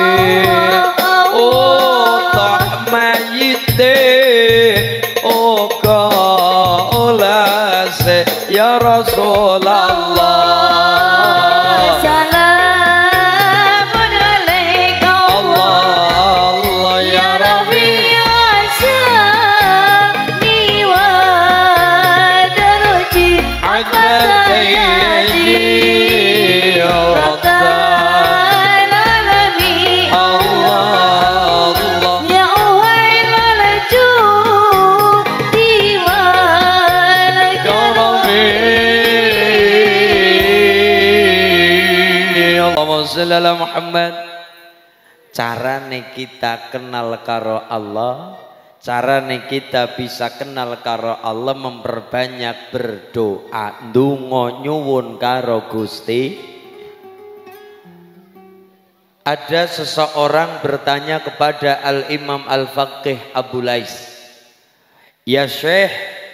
otak mayite oga olase ya Rasulullah. Sallallahu Muhammad. Carane kita kenal karo Allah, carane kita bisa kenal karo Allah memperbanyak berdoa, ndonga nyuwun karo Gusti. Ada seseorang bertanya kepada Al-Imam Al-Faqih Abu Lais, "Ya Syekh,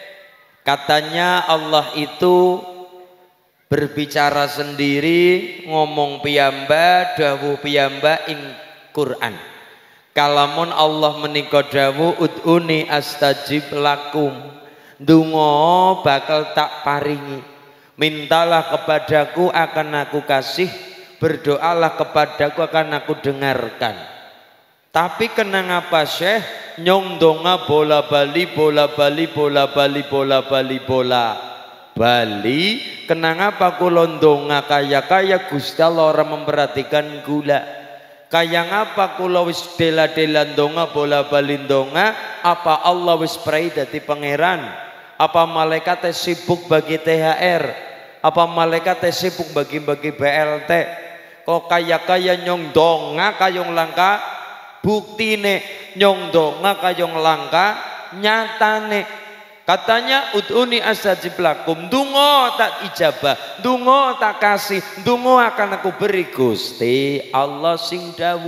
katanya Allah itu berbicara sendiri, ngomong piyamba, dawuh piyamba ing Quran. Kalamun Allah menika dawuh ud'uni astajib lakum. Ndonga bakal tak paringi. Mintalah kepadaku akan aku kasih, berdoalah kepadaku akan aku dengarkan. Tapi kenang apa Syekh? Nyong donga bola bali bola bali bola bali bola bali bola Bali, kenang apa kula ndonga kaya-kaya Gusti Allah ora memperhatikan gula. Kaya ngapa kula wis dela-dela ndonga bola bali ndonga, apa Allah wis prai dadi pangeran? Apa malaikate sibuk bagi T H R? Apa malaikate sibuk bagi-bagi B L T? Kok kaya-kaya nyong ndonga kayong langka buktine, nyong ndonga kayong langka nyatane. Katanya ud'uni astajib lakum, ndonga tak ijabah, ndonga tak kasih, ndonga akan aku beri. Gusti Allah sing dawuh,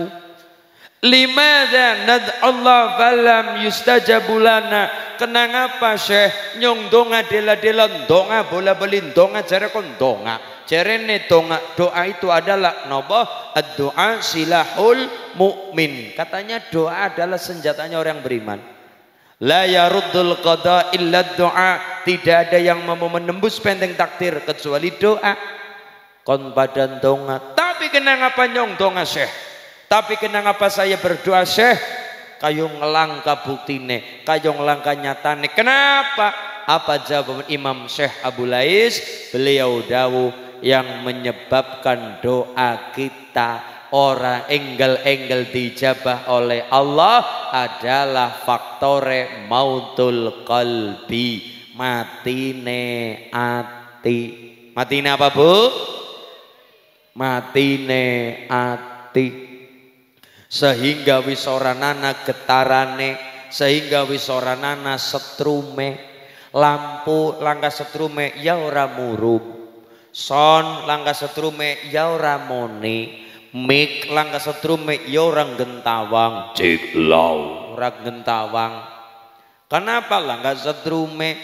limadza nad'allah falam yustajabu lana. Kenang apa Syekh? Nyong donga dela-dela ndonga bola bali ndonga jare kon ndonga. Jarene donga doa itu adalah napa? Ad-du'a silahul mukmin. Katanya doa adalah senjatanya orang beriman. La yaruddul qada illa doa. Tidak ada yang mau menembus penteng takdir kecuali doa. Kon badan donga. Tapi kenang apa nyong donga Syekh? Tapi kenang apa saya berdoa Syekh? Kayong langka buktine, kayong langka nyatane. Kenapa? Apa jawab Imam Syekh Abu Lais? Beliau dawuh yang menyebabkan doa kita orang enggal-enggal dijabah oleh Allah adalah faktore mautul qalbi, matine ati. Matine apa Bu? Matine ati. Sehingga wisoranana getarane, sehingga wisoranana setrume. lampu langkah setrume ya ora murup, son langkah setrume ya ora moni, mik langkah setrume ya ora gentawang, jiglau ora gentawang. Kenapa langkah setrume?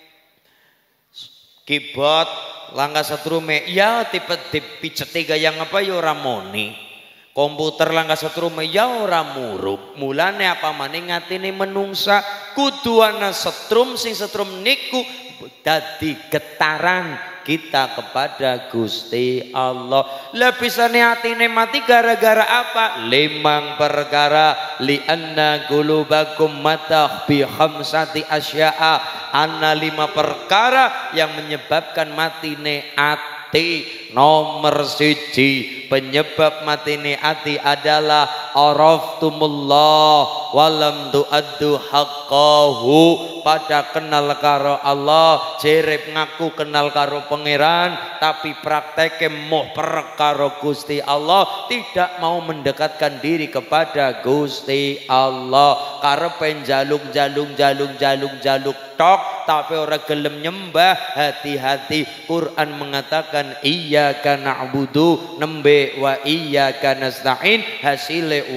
Keyboard langkah setrume ya tipe dipiceti gaya apa ya ora moni. Komputer langkah setrume ya ora murup. Mulane apa maning ngatine menungsa kudu ana setrum, sing setrum niku dadi getaran kita kepada Gusti Allah. Lah bisane atine mati gara-gara apa? Limang perkara. Li anna qulubakum matah bi khamsati asya'a. Ana lima perkara yang menyebabkan matine ati. Nomor siji penyebab matine ati adalah araftumullah walam tu'addu haqqahu. Pada kenal karo Allah, jerep ngaku kenal karo pangeran, tapi prakteke moh perkara Gusti Allah, tidak mau mendekatkan diri kepada Gusti Allah. Karepe jaluk jaluk jaluk jaluk jaluk tok tapi ora gelem nyembah. Hati-hati, Quran mengatakan iyyaka na'budu nembe wa iyyaka nasta'in, hasile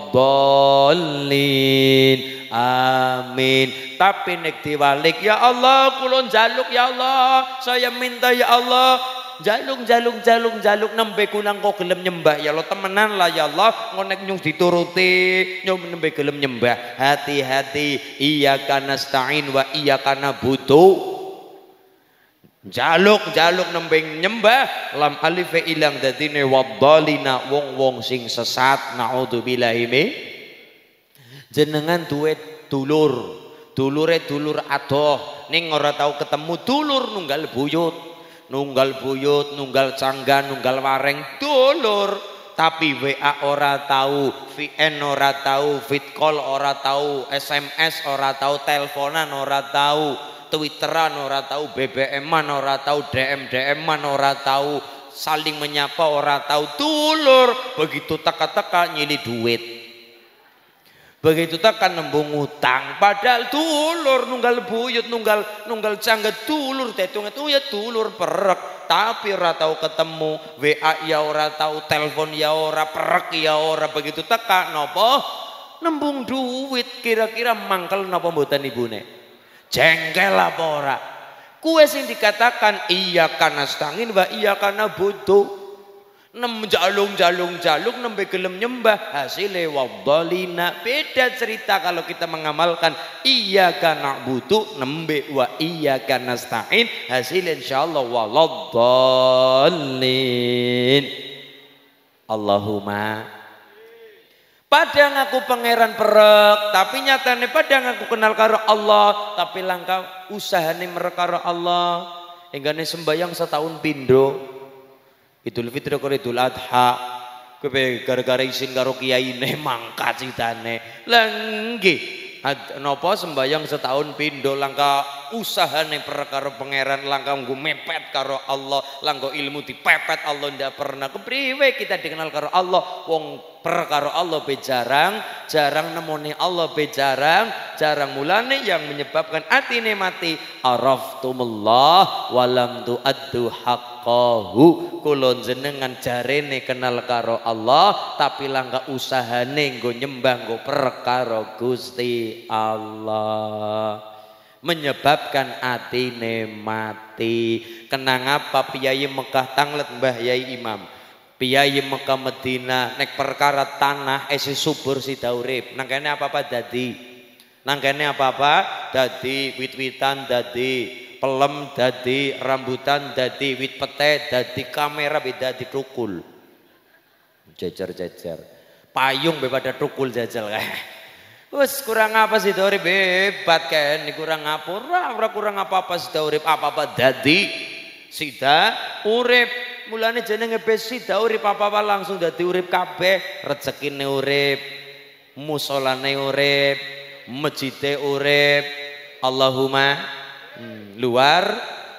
waladdallin. Amin. Tapi nek diwalik, ya Allah kula njaluk ya Allah, saya minta ya Allah, jaluk jaluk jaluk jaluk nembe kunang kok gelem nyembah ya Allah, temenan lah ya Allah, ngonek nyung dituruti nyung nembe gelem nyembah. Hati-hati, iyyaka nasta'in wa iyyaka na'budu. Jaluk jaluk nembe nyembah, lam alife ilang dadine waddalina wong-wong sing sesat. Naudzubillahi min. Jenengan duwe dulur, dulure dulur adoh ning ora tau ketemu dulur nunggal buyut, nunggal buyut, nunggal canggan, nunggal wareng dulur, tapi W A ora tahu, V N ora tahu, vid call ora tahu, S M S ora tahu, teleponan ora tahu, twitteran ora tahu, B B M-an ora tahu, D M D M-an ora tahu, saling menyapa ora tahu. Dulur begitu teka-teka nyili duit, begitu tekan nembung utang, padahal dulur nunggal buyut, nunggal nunggal cangget dulur, tetung itu ya dulur perek, tapi ora tahu ketemu, W A ya ora tahu, telepon ya ora, perek ya ora. Begitu tekan nopo nembung duit, kira-kira mangkel nopo mboten ibune, jengkel apa ora? Kue sing dikatakan iyyaka nasta'in wa iyyaka na'budu, nem jalung jalung jalung nembe gelem nyembah, hasile waddalina. Beda cerita kalau kita mengamalkan iyyaka na'budu nembe wa iyyaka nasta'in, hasile insyaallah waladdallin. Allahumma. Padang aku pangeran perek, tapi nyatane padang aku kenal karo Allah, tapi langkah usahane merek karo Allah. Enggane sembayang setahun pindho, Idul Fitri karo Idul Adha, kowe gara-gara isin karo kiai ne mangkat citane. Lah nggih, napa sembayang setahun pindho, langka usahane perkara pangeran, langka nggo mepet karo Allah, langka ilmu dipepet Allah ndak pernah. Kepriwe kita dikenal karo Allah? Wong perkara Allah be jarang, jarang nemoni Allah be jarang, jarang. Mulane yang menyebabkan atine mati araftumullah walam tu'addu haqqahu. Kula jenengan jarene kenal karo Allah, tapi langka usahane nggo nyembah nggo perkara Gusti Allah, menyebabkan atine mati. Kenang apa Piyayi Mekah tanglet Mbah Yai Imam, Piyayi Mekah Medina nek perkara tanah esi subur sida urip, nang kene apa-apa dadi, nang kene apa-apa dadi, wit-witan dadi, pelem dadi, rambutan dadi, wit pete dadi, kamera beda dadi, tukul jejer-jejer, payung be pada tukul jajal kae. Wes kurang apa sih urip, hebat kan, kurang apa ora, ora kurang apa-apa sida urip, apa-apa dadi sida urip. Mulane jenenge sida urip apa-apa langsung dadi urip kabeh, rezekine urip, musolane urip, masjide urip. Allahumma. Hmm, luar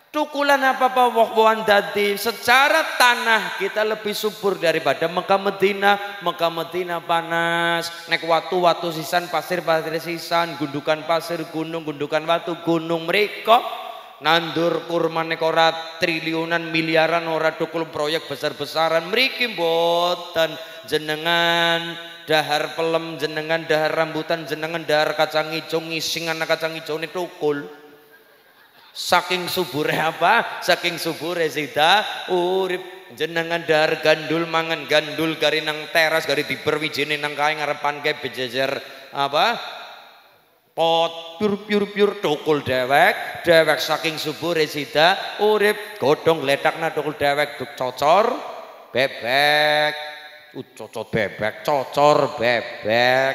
Tukulan apa-apa woh-wohan dadi secara tanah kita lebih subur daripada Mekah Medina. Mekah Medina panas, nek watu-watu sisan, pasir-pasir sisan, gundukan pasir gunung, gundukan watu gunung. Mereka nandur kurma nek ora triliunan miliaran, ora tukul proyek besar-besaran. Mriki mboten, jenengan dahar pelem, jenengan dahar rambutan, jenengan dahar kacang ijo, ngising anak kacang ijo ini tukul. Saking subure apa? Saking subure sida urip. Jenengan dahar gandul, mangan gandul gari nang teras, gari diperwijine nang kae ngarepan ke bejejer apa? Pot pur pur pur tukul dewek, dewek saking subure sida urip. Godhong letakna tukul dewek duk cocor bebek. Uh, cocor bebek, cocor bebek.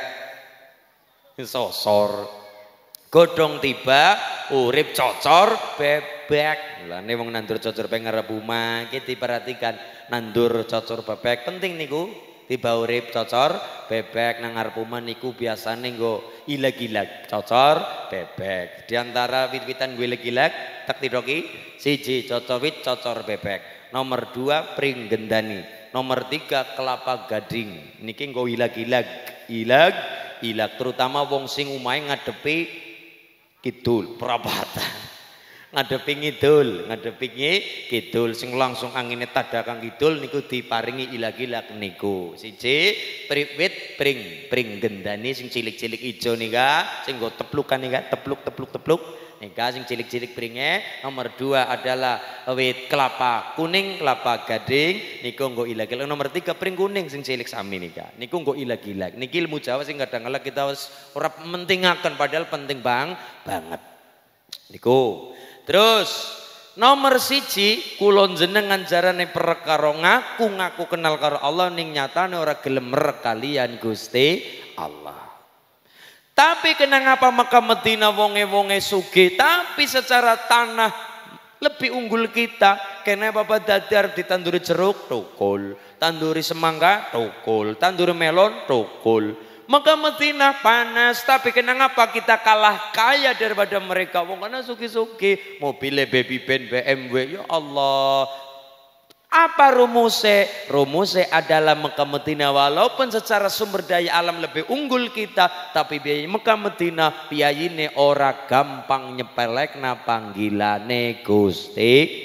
Sosor. Godhong tiba urip cocor bebek. Lane wong nandur cocor bebek ngarep omah iki diperhatikan. Nandur cocor bebek penting niku. Tiba urip cocor bebek nang ngarep omah niku biasane nggo ileg-ileg cocor bebek. Di antara wit-witan gue ileg-ileg tak tidoki siji cocor wit cocor bebek. Nomor dua pring gendani. Nomor tiga kelapa gading. Niki nggo ileg-ileg. Ileg, ileg terutama wong sing omahe ngadepi kidul perapatan, ngadepi ngidul, ngadepi kidul, sing langsung angine tadakan kidul niku diparingi ilag-ilag niku. Siji priwit pring, pring gendani sing cilik-cilik ijo nika, sing nggo teplukan nika, tepluk tepluk tepluk nika sing cilik-cilik pringe. Nomor dua adalah wit kelapa kuning, kelapa gading niku nggo ilag-ilag. Nomor tiga pring kuning sing cilik sami nika, niku nggo ilag-ilag. Niki ilmu Jawa sing kadang-kala kita wis ora mentingaken padahal penting bang banget niku. Terus nomor siji kula jenengan jarane perkara ngaku-ngaku kenal karo Allah ning nyatane ora gelem merek kalian Gusti Allah. Tapi kenapa Mekah Medina wonge-wonge sugih tapi secara tanah lebih unggul kita. Kenapa Bapak dadar ditanduri jeruk tukul, tanduri semangka tukul, tanduri melon tukul. Mekah Medina panas tapi kenapa kita kalah kaya daripada mereka? Wong kana sugih-sugih, mobile baby band B M W. Ya Allah. Apa rumusnya? Rumusnya adalah Mekah Medina walaupun secara sumber daya alam lebih unggul kita, tapi biaya Mekah Medina biayine ora gampang nyepelekna panggilane Gusti.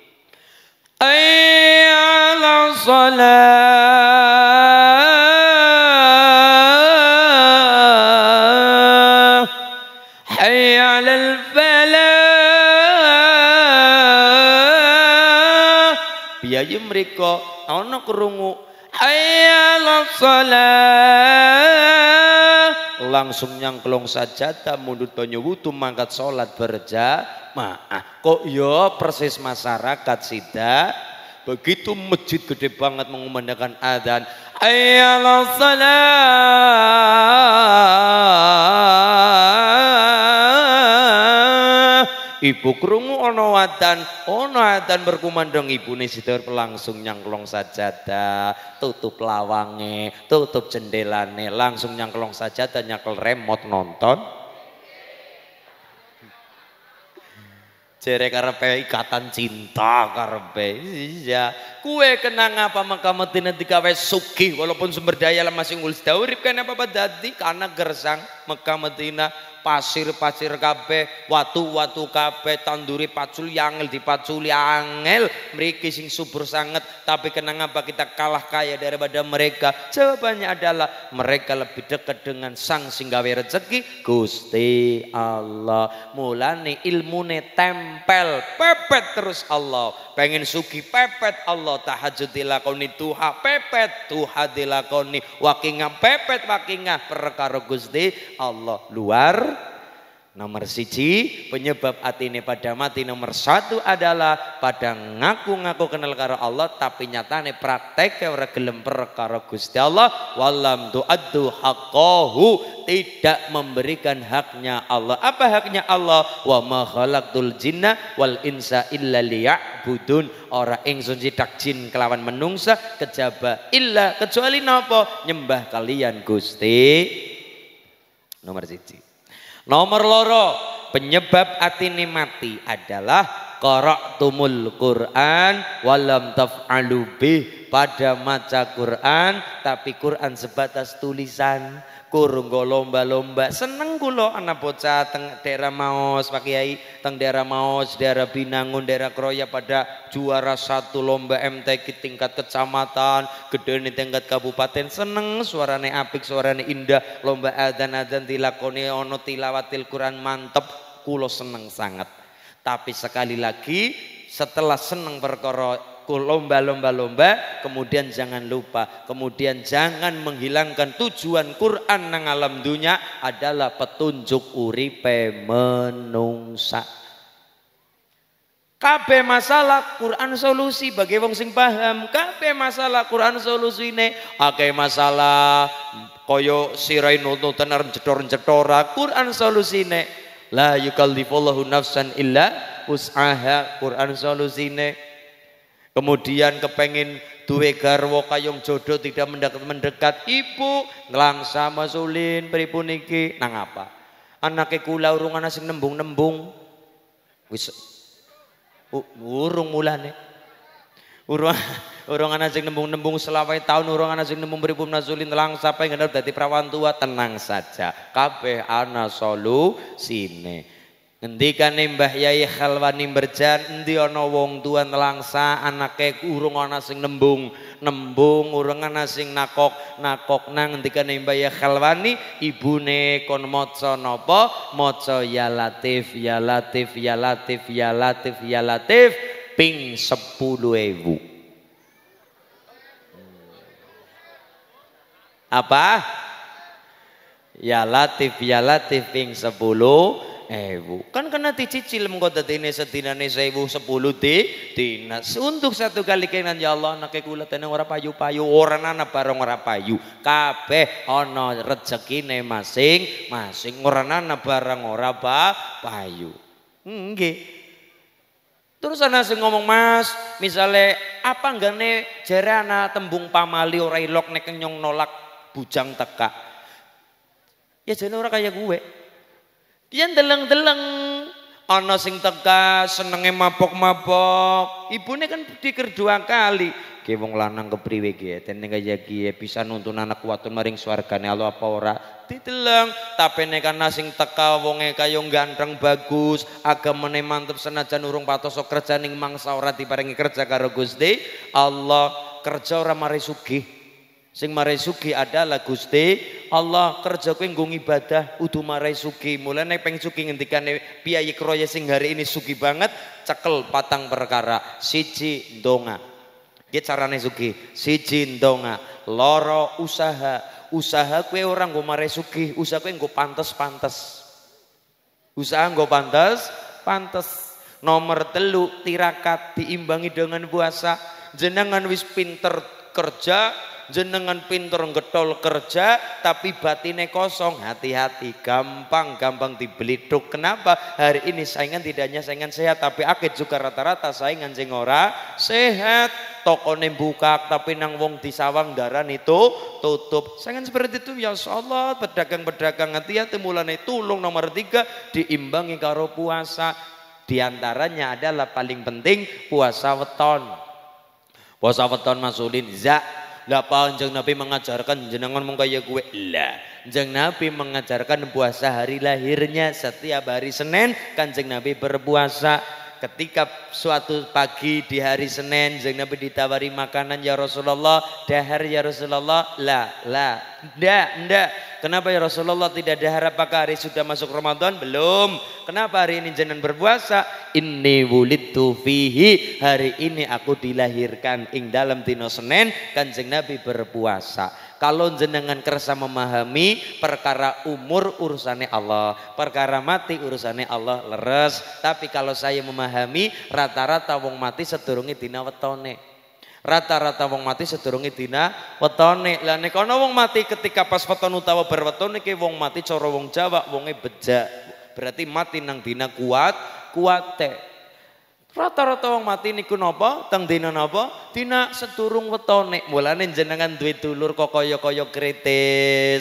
Ayyala shalah, hayyalal falah. Biaya mereka ana krungu hayyalal shalah, langsung nyangklong sajadah mundut banyu wudu mangkat salat berjamaah. Kok ya persis masyarakat sida begitu masjid gede banget mengumandangkan adzan hayyalal shalah, ibu krungu ana adzan, ana adzan berkumandang ibune sida langsung nyangklong sajadah, tutup lawange, tutup jendelane, langsung nyangklong sajadah, nyakel remote nonton. Jere karepe ikatan cinta karepe. Iya. Kue kenang apa Mekah Medina digawe sugih walaupun sumber daya lah masih unggul urip kenapa apa dadi karena gersang Mekah Medina pasir-pasir kabeh, watu-watu kabeh, tanduri pacul yangel dipaculi angel, mriki sing subur sangat. Tapi kenapa kita kalah kaya daripada mereka? Jawabannya adalah mereka lebih dekat dengan sang sing gawe rezeki Gusti Allah. Mulane ilmune tempel pepet terus Allah. Pengen sugi pepet Allah, tahajud dilakoni, duha pepet duha dilakoni, wakinga pepet wakinga perkara Gusti Allah. Luar nomor siji penyebab atine pada mati. Nomor satu adalah pada ngaku-ngaku kenal karo Allah tapi nyatane praktek ora gelem perkara Gusti Allah. Walam tu'addu haqqahu, tidak memberikan haknya Allah. Apa haknya Allah? Wa ma khalaqtul jinna wal insa illa liya'budun. Ora ingsun citak jin kelawan menungsa kejaba illa kecuali napa? Nyembah kalian Gusti. Nomor siji. Nomor loro penyebab atine mati adalah qara'tumul Qur'an walam taf'alu bih, pada maca Quran tapi Quran sebatas tulisan. Kurung go lomba-lomba, seneng kula anak bocah teng daerah Maos Pak Kiai, teng daerah Maos, daerah Binangun, daerah Kroya pada juara satu lomba M T Q tingkat kecamatan, gedene tingkat kabupaten, seneng suarane apik, suarane indah, lomba adzan-adzan dilakoni ono tilawatil Quran mantep, kula seneng sangat. Tapi sekali lagi setelah seneng perkara lomba-lomba-lomba, kemudian jangan lupa, kemudian jangan menghilangkan tujuan Quran nang alam dunia adalah petunjuk uripe menungsa. Kabeh masalah Quran solusi bagi wong sing paham. Kabeh masalah Quran solusine. Akeh masalah koyo sirai nututan jedor-jedora, Quran solusine. La yukallifullahu nafsan illa wus'aha, Quran solusine. Kemudian kepengen duwe garwa kayong jodoh tidak mendekat-mendekat, ibu ngelangsa masulin pripun iki nang apa? Anake kula urung ana sing nembung-nembung. Wis urung mulane. Urung urung ana sing nembung-nembung selawai tahun, urung ana sing nembung pripun masulin ngelangsa pengen dadi prawan tua, tenang saja. Kabeh ana solusine. Ngendikane Mbah Yai Khalwani Berjan, endi ana wong tua nelangsa anake urung ana sing nembung, nembung urung ana sing nakok, nakok nang ngendikane Mbah Yai Khalwani, ibune kon maca napa? Maca ya Latif, ya Latif, ya Latif, ya Latif, ya Latif ping sepuluh ewu. Apa? Ya Latif, ya Latif ping sepuluh ewu. Kan kena dicicil mengko dadine sedinane sewu sepuluh di dina. Untuk satu kali kenan ya Allah anake kula tenang ora payu-payu, ora ana barang ora payu. Kabeh ana rezekine masing-masing, ora ana barang ora ba payu. Nggih. Terus ana sing ngomong, "Mas, misale apa nggane jare ana tembung pamali ora ilok nek nyong nolak bujang teka." Ya jane ora kaya gue. Dia deleng-deleng, ana sing teka senenge mabok-mabok. Ibune kan diker dua kali. Ki wong lanang kepriwe ki, teneng kaya ki bisa nuntun anak kuatun maring swargane Allah apa ora? Dideleng. Tapi nek ana sing teka wonge kaya ganteng bagus, agamane mantep senajan urung patos kerja ning mangsa ora diparingi kerja karo Gusti Allah, kerja ora mari sugih. Sing marai sugi adalah Gusti Allah, kerja kowe nggo ibadah udu marai sugi. Mulane peng sugi ngendikane Piyayi Kroya sing hari ini sugi banget, cekel patang perkara. Siji ndonga. Ki carane sugi. Siji ndonga, loro usaha. Usaha kowe ora nggo marai sugi, usaha kowe nggo pantes-pantes. Usaha nggo pantes, pantes. Nomor telu tirakat diimbangi dengan puasa. Jenengan wis pinter kerja, jenengan pinter getol kerja tapi batine kosong, hati-hati, gampang-gampang dibeliduk. Kenapa? Hari ini saingan tidak hanya saingan sehat tapi akid juga rata-rata saingan sing ora sehat. Tokone buka tapi nang wong di sawang daran itu tutup. Saingan seperti itu ya Allah, pedagang-pedagang hati-hati. Mulane tulung nomor tiga diimbangi karo puasa. Di antaranya adalah paling penting puasa weton. Puasa weton masulin za. Lah Kanjeng Nabi mengajarkan jenengan mung kaya gue. Lah, Kanjeng Nabi mengajarkan puasa hari lahirnya. Setiap hari Senin Kanjeng Nabi berpuasa. Ketika suatu pagi di hari Senin Kanjeng Nabi ditawari makanan, ya Rasulullah, dahar ya Rasulullah. La, la, ndak, ndak. Kenapa ya Rasulullah tidak dahar? Apakah hari sudah masuk Ramadan? Belum. Kenapa hari ini jenengan berpuasa? Inni wulidtu fihi, hari ini aku dilahirkan ing dalam dino Senin. Kanjeng Nabi berpuasa. Kalau jenengan kersa memahami perkara umur urusane Allah, perkara mati urusane Allah, leres. Tapi kalau saya memahami rata-rata wong mati sedurunge dina wetone. Rata-rata wong mati sedurunge dina wetone. Lah nek ana wong mati ketika pas weton utawa berwetone ki wong mati cara wong Jawa wonge bejak. Berarti mati nang dina kuat, kuate. Rata-rata wong mati niku napa? Teng dina napa? Dina sedurung wetone. Mulane jenengan duwe dulur kok kaya-kaya kritis.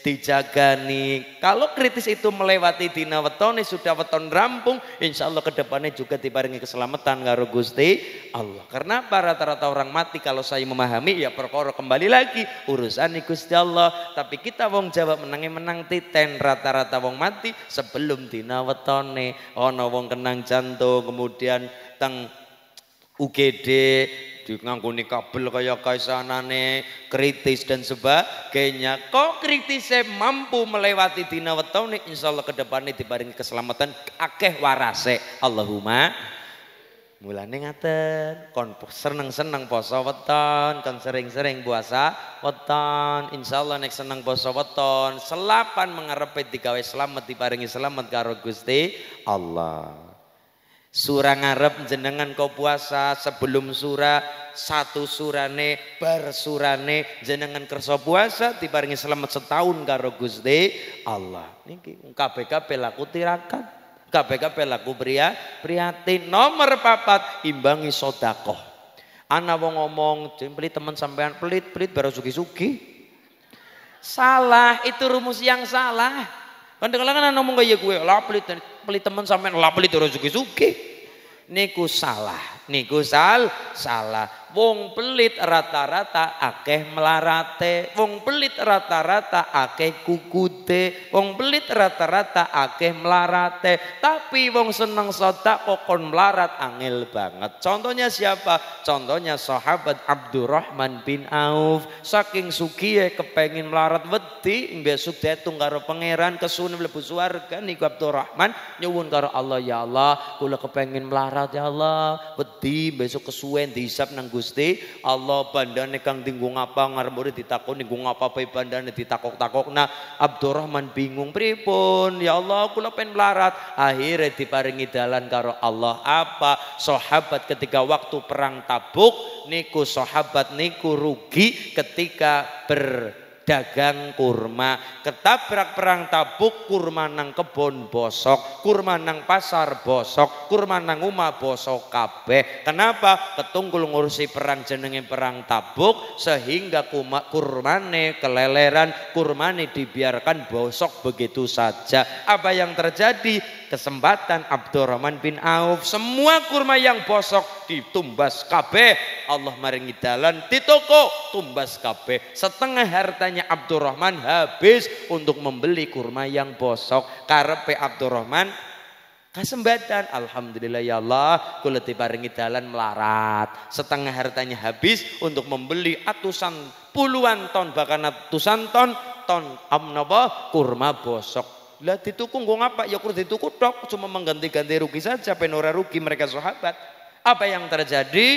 dijagani. Kalau kritis itu melewati dina wetone sudah weton rampung, insya Allah kedepannya juga diparingi keselamatan karo Gusti Allah. Karena rata-rata orang mati kalau saya memahami ya perkara kembali lagi urusan Gusti Allah. Tapi kita wong Jawa menangi menang titen, rata-rata wong mati sebelum dina wetone. Ono wong kenang jantung kemudian teng U G D ngangkuni kabel kaya kaisanane kritis dan sebagainya. Kok kritisnya mampu melewati dina wetone, insyaallah kedepannya diparingi keselamatan akeh warase. Allahumma. Mulane ngaten, kon seneng-seneng poso weton, kon sering-sering puasa weton. Insyaallah nek seneng poso weton, selapan mengarepe digawe selamat diparingi selamat karo Gusti Allah. Surah ngarep jenengan kau puasa sebelum surah satu surane bar surane jenengan kersa puasa diparingi selamat setahun karo Gusti Allah. Niki kabeh-kabeh laku tirakat, kabeh-kabeh laku pria prihatin. Nomor papat imbangi sedekah. Ana wong ngomong pelit teman sampean pelit-pelit baru sugi-sugi. Salah, itu rumus yang salah. Kadang-kadang kan ngomong kayak gue, lah pelit, pelit teman sampean lah pelit terus sugi-sugi. Niku salah, niku sal, salah. Wong pelit rata-rata akeh melarate, wong pelit rata-rata akeh kukute, wong pelit rata-rata akeh melarate. Tapi wong seneng sedekah kon melarat angel banget. Contohnya siapa? Contohnya sahabat Abdurrahman bin Auf. Saking sugih kepengin melarat wedi besok detung karo pangeran kesune mlebu swarga niku Abdurrahman nyuwun karo Allah, ya Allah kula kepengin melarat ya Allah, wedi besok kesuwen dihisab nang Gusti Allah. Bandane kang tinggu ngapa ngarep ditakoni tinggu ngapa bae bandane ditakok-takok. Nah Abdurrahman bingung pripun ya Allah kula pengen melarat. Akhirnya diparingi dalan karo Allah. Apa? Sahabat ketika waktu perang Tabuk niku sahabat niku rugi ketika berdagang kurma. Ketabrak perang Tabuk, kurma nang kebon bosok, kurma nang pasar bosok, kurma nang omah bosok kabeh. Kenapa? Ketunggul ngurusi perang jenenge perang Tabuk sehingga kurmane keleleran, kurmane dibiarkan bosok begitu saja. Apa yang terjadi? Kesempatan Abdurrahman bin Auf, semua kurma yang bosok ditumbas kabeh. Allah maringi dalan di toko tumbas kabeh. Setengah hartanya Abdurrahman habis untuk membeli kurma yang bosok. Karepe Abdurrahman kasembatan, alhamdulillah ya Allah kula diparingi dalan melarat. Setengah hartanya habis untuk membeli atusan puluhan ton bahkan atusan ton ton amnapa kurma bosok. Lah dituku nggo ngapa? Ya kur dituku tok, cuma mengganti-ganti rugi saja, penora rugi mereka sahabat. Apa yang terjadi?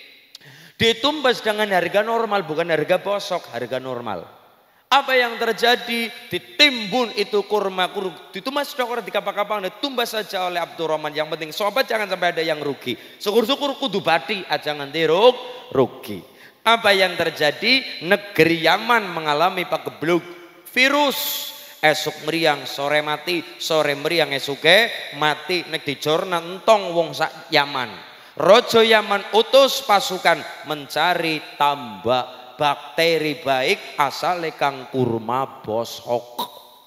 Ditumbas dengan harga normal, bukan harga bosok, harga normal. Apa yang terjadi? Ditimbun itu kurma, kur, ditumbas tok ora dikapa-kapa, ditumbas saja oleh Abdurrahman. Yang penting sahabat jangan sampai ada yang rugi. Syukur-syukur kudu bati aja nganti rugi. Apa yang terjadi? Negeri Yaman mengalami pagebluk virus. Esuk meriang sore mati, sore meriang esuke mati. Nek dijorna entong wong sak Yaman. Rojo Yaman utus pasukan mencari tambak bakteri baik asale kang kurma bosok.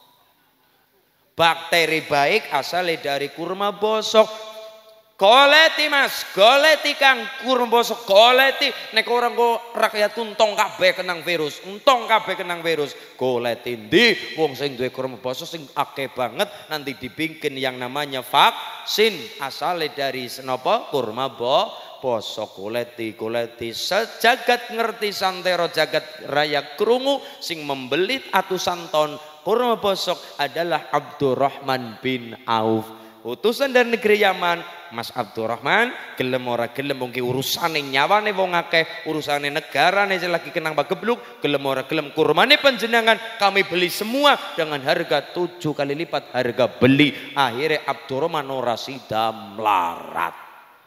Bakteri baik asale dari kurma bosok. Goleti mas, goleti kang kurma bosok, goleti. Nek orang go rakyat untong kabeh kenang virus, untong kabeh kenang virus. Goleti ndi wong sing duwe kurma bosok sing akeh banget nanti dibikin yang namanya vaksin asale dari senapa kurma bo bosok. Goleti goleti sejagat ngerti santero jagat raya krungu sing membeli atusan ton kurma bosok adalah Abdurrahman bin Auf. Utusan dari negeri Yaman, Mas Abdurrahman gelem ora gelem mungkin urusane nyawane wong akeh, urusane negarane lagi kenang pagebluk, gelem ora gelem kurmane panjenengan kami beli semua dengan harga tujuh kali lipat harga beli. Akhirnya Abdurrahman ora sida melarat.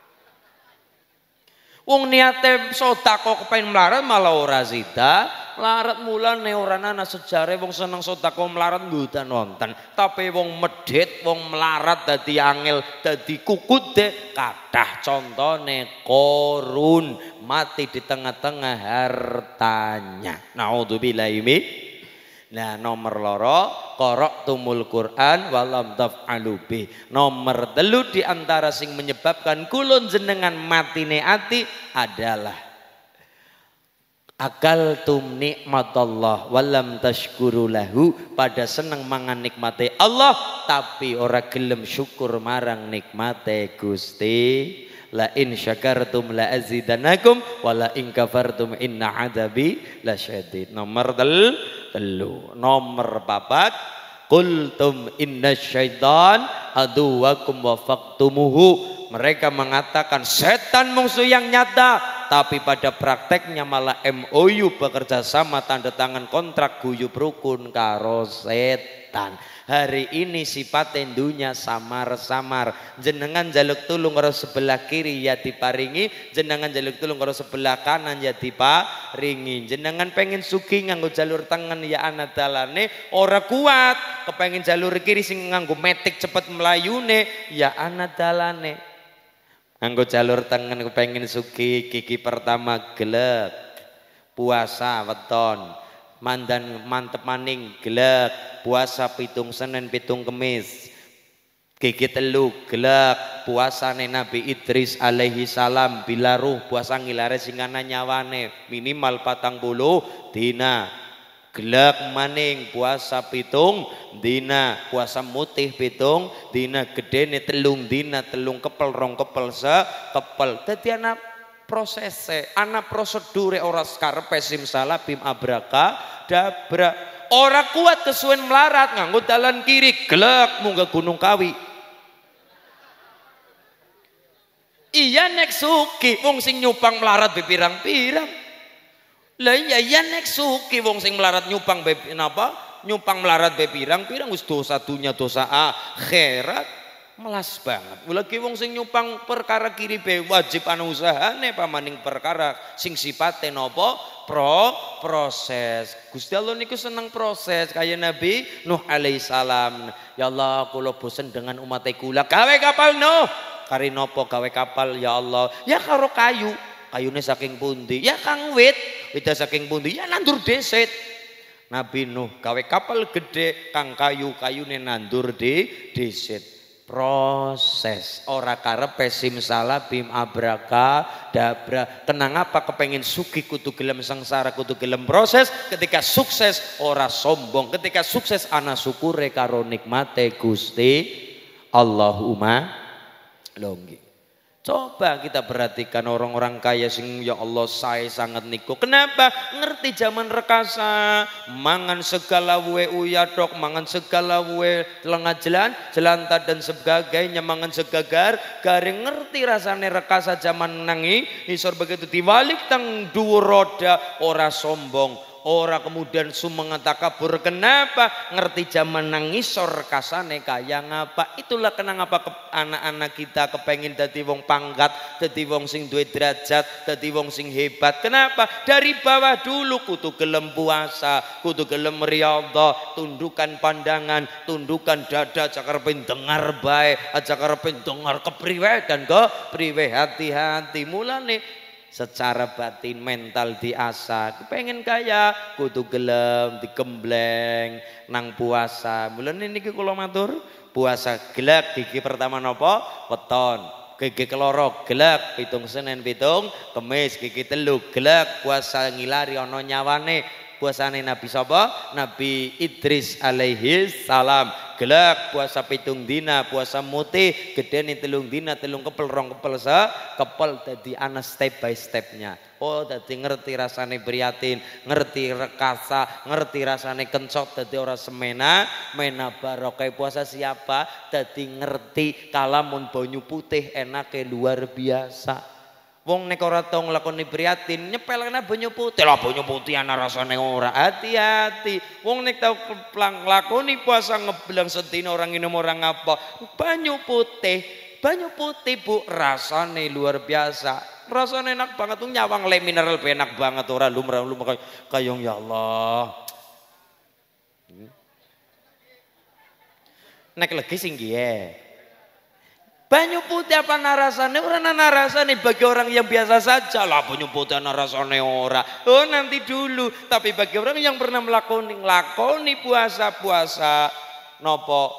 Wong niate sedekah kepengin melarat malah ora sida melarat. Mulane ora ana sejarah wong seneng sedekah melarat mboten nonton. Tapi wong medhit, wong melarat dadi angel, dadi kukude kathah. Contone Korun mati di tengah-tengah hartanya. Naudzubillahi min. Nah nomor loro qara'tumul Qur'an walam taf'alu bih. Nomor telu di antara sing menyebabkan kulun jenengan matine ati adalah akaltum nikmatallah walam tashkuru lahu, pada seneng mangan nikmate Allah tapi ora gelem syukur marang nikmate Gusti. La in syakartum la azidanakum wa la in kafartum inna adabi lasyadid. Nomor tel telu. Nomor papat qultum inna syaitan aduwakum wa faqtumuhu. Mereka mengatakan setan musuh yang nyata, tapi pada prakteknya malah M O U, bekerja sama, tanda tangan kontrak guyub rukun karo setan. Hari ini sifat tendunya samar-samar. Jenengan jaluk tulung karo sebelah kiri ya diparingi, jenengan jaluk tulung karo sebelah kanan ya diparingi. Jenengan pengen sugih nganggo jalur tengen ya ana dalane ora kuat, kepengin jalur kiri sing nganggo metik cepet melayune ya ana dalane. Nganggo jalur tengen kepengin sugih, gigi pertama gelek puasa weton, mandan mantep maning gelek puasa pitung Senin pitung Kemis, gigi telu gelek puasane Nabi Idris alaihi salam bila ruh puasa ngilare singana nyawane minimal patang puluh dina, gelek maning puasa pitung dina, puasa mutih pitung dina, gedene telung dina, telung kepel rong kepel se kepel. Dadi ana prosese, ana prosedure ora skarepe simsalabim abraka dabra. Ora kuat kesuwen melarat nganggo dalan kiri gelek munggah Gunung Kawi. Iya nek suki wong sing nyupang melarat bepirang-pirang. Lah iya iya nek suki wong sing melarat nyupang be napa? Nyupang melarat be pirang-pirang wis dosa dunya dosa akhirat. Melas banget. Lagi wong sing nyupang perkara kiri be wajib ana usahane pamaning perkara sing sifate napa? Pro proses. Gusti Allah niku seneng proses kaya Nabi Nuh alaihi salam. Ya Allah kula bosen dengan umat kula. Gawe kapal Nuh. Kari napa gawe kapal ya Allah? Ya karo kayu. Kayune saking pundi? Ya kang wit. Wit saking pundi? Ya nandur desit. Nabi Nuh gawe kapal gede kang kayu, kayune nandur di desit. Proses ora karepe simsalabim abraka dabra. Kenang apa kepengin sugih kudu gelem sengsara, kudu gelem proses. Ketika sukses ora sombong, ketika sukses ana syukure karo nikmate Gusti Allahumma longgi. Coba kita perhatikan orang-orang kaya sing ya Allah saya sangat niku. Kenapa? Ngerti zaman rekasa, mangan segala we uyadok, mangan segala we lengah jalan, jelantah dan sebagainya, mangan segagar, garing ngerti rasane rekasa zaman nangi, isor begitu diwalik tang dhuwur roda ora sombong. Ora kemudian sumengat takabur. Kenapa? Ngerti zaman nangisor kasane kaya ngapa. Itulah kenapa anak-anak kita kepengin dadi wong pangkat, dadi wong sing duwe derajat, dadi wong sing hebat. Kenapa? Dari bawah dulu kudu gelem puasa, kudu gelem riyadhah, tundukan pandangan, tundukan dada, aja karepe dengar bae, aja karepe dengar kepriwe dan kepriwe, hati-hati. Mulane secara batin mental diasah, pengen kaya kudu gelem digembleng nang puasa. Mulane niki kula matur puasa gelek gigi pertama napa weton, gigi keloro gelek pitung Senin pitung Kemis, gigi telu gelek puasa ngilari ana nyawane. Puasane Nabi sapa? Nabi Idris alaihi salam. Gelak puasa pitung dina, puasa mutih gedene telung dina, telung kepel rong kepel se kepel. Dadi ana step by stepnya. Oh dadi ngerti rasane prihatin, ngerti rekasa, ngerti rasane kencot, dadi ora semena mena barokah puasa siapa? Dadi ngerti kalamun banyu putih enake luar biasa. Wong nek ora tau nglakoni prihatin nyepelna banyu putih. Lah banyu putih ana rasane ora. Hati-hati. Wong nek tau nglakoni puasa ngeblang sedina orang minum orang apa. Banyu putih. Banyu putih Bu rasane luar biasa. Rasane enak banget tuh nyawang le mineral enak banget ora lumrah-lumrah kayong ya Allah. Nek legi sing nggih. Banyu putih apa narasane? Ora narasane bagi orang yang biasa saja lah banyu putih narasane ora. Oh nanti dulu. Tapi bagi orang yang pernah melakoni lakoni puasa-puasa nopo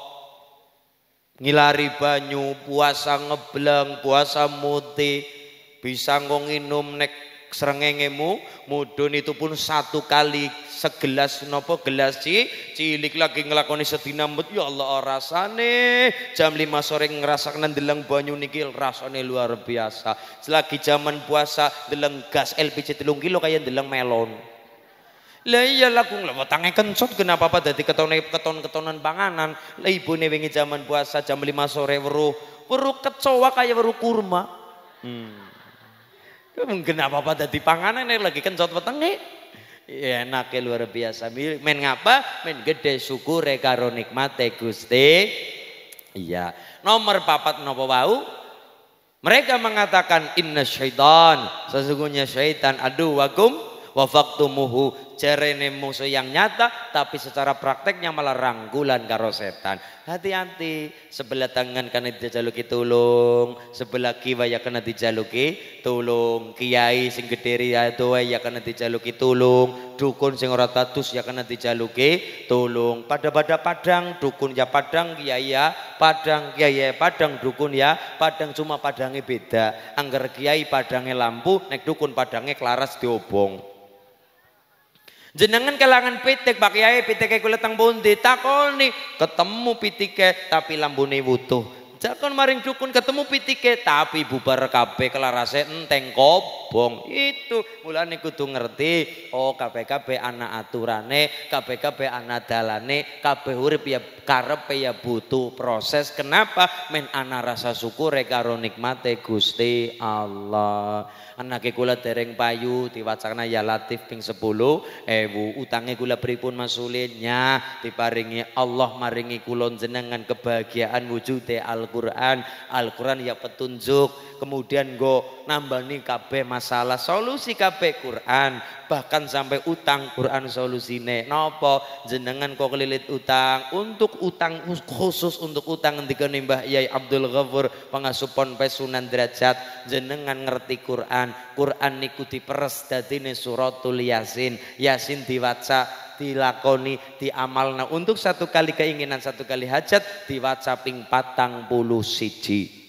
ngilari banyu, puasa ngebleng, puasa mutih, bisa nginum nek srengengemu, mudun itu pun satu kali segelas nopo gelas ci, cilik lagi ngelakoni sedina mut ya Allah rasane jam lima sore ngerasakan ndeleng banyu niki rasane luar biasa. Selagi zaman puasa ndeleng gas L P G telung kilo kayak ndeleng melon. Lah iya lagu nglewetange kencot kenapa apa dadi ketone keton-ketonan panganan. Lah ibune wingi zaman puasa jam lima sore weruh weruh kecoa kaya weruh kurma. Hmm. Mungkin apa apa dadi panganan lagi kencot wetenge. Ya enake luar biasa. Men ngapa? Men gede syukure karo nikmate Gusti. Iya. Nomor papat napa wau? Mereka mengatakan inna syaitan, sesungguhnya syaitan aduwakum wa faktumuhu, jarene musuh yang nyata tapi secara prakteknya malah rangkulan karo setan. Hati-hati, sebelah tangan kena dijaluki tulung, sebelah kiwa ya kena dijaluki tulung, kiai sing gede riya ya kena dijaluki tulung, dukun sing ora tatus ya kena dijaluki tulung. Pada-pada padang, dukun ya padang, kiai ya padang, kiai ya padang, dukun ya padang, cuma padangnya beda. Angger kiai padangnya lampu, nek dukun padangnya kelaras diobong. Jenengan kelangan pitik Pak Kiai, pitike kula teng pundi? Takoni, ketemu pitike tapi lambune wutuh. Jakon maring dukun ketemu pitike tapi bubar kabeh kelarase enteng kobong. Itu mulane kudu ngerti, oh kabeh-kabeh ana aturane, kabeh-kabeh ana dalane, kabeh urip ya karepe ya butuh proses. Kenapa? Men ana rasa syukure karo nikmate Gusti Allah. Anake kula dereng payu diwacana ya Latif ping sepuluh ewu, utange kula pripun masulinnya diparingi Allah maringi kula jenengan kebahagiaan wujude Al-Qur'an. Al-Qur'an ya petunjuk, kemudian go nambani kabeh masalah, solusi kabeh Qur'an. Bahkan sampai utang Quran solusine nopo jenengan kok kelilit utang untuk utang khusus untuk utang ndikane Mbah Yai Abdul Ghafur pengasuh Ponpes Sunan Derajat, jenengan ngerti Quran. Quran niku diperes dadine suratul Yasin. Yasin diwaca dilakoni diamalna untuk satu kali keinginan satu kali hajat diwaca ping patang puluh siji.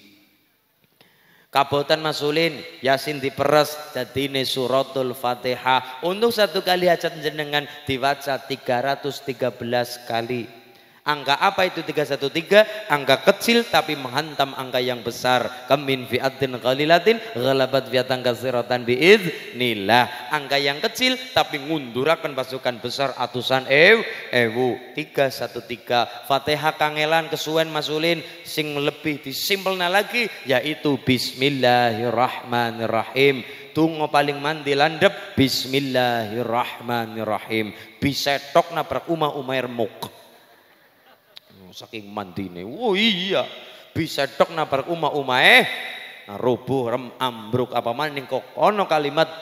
Kabotan masulin Yasin diperes dadine suratul Fatihah untuk satu kali hajat jenengan diwaca tiga ratus tiga belas kali. Angka apa itu tiga satu tiga? Angka kecil tapi menghantam angka yang besar. Kamin fi'atin qalilatin ghalabat fi'atan katsiratan biiznillah. Angka yang kecil tapi ngundurakan pasukan besar atusan ew ewu. tiga satu tiga. Fatihah kangelan kesuwen masulin sing lebih disimpelna lagi yaitu bismillahirrahmanirrahim. Tunggu paling mandi landep bismillahirrahmanirrahim. Bisetok naprak umah umair muk. Saking mandine, oh iya bisa tok nabrak umah-umah eh rubuh rem ambruk apa maning kok ono kalimat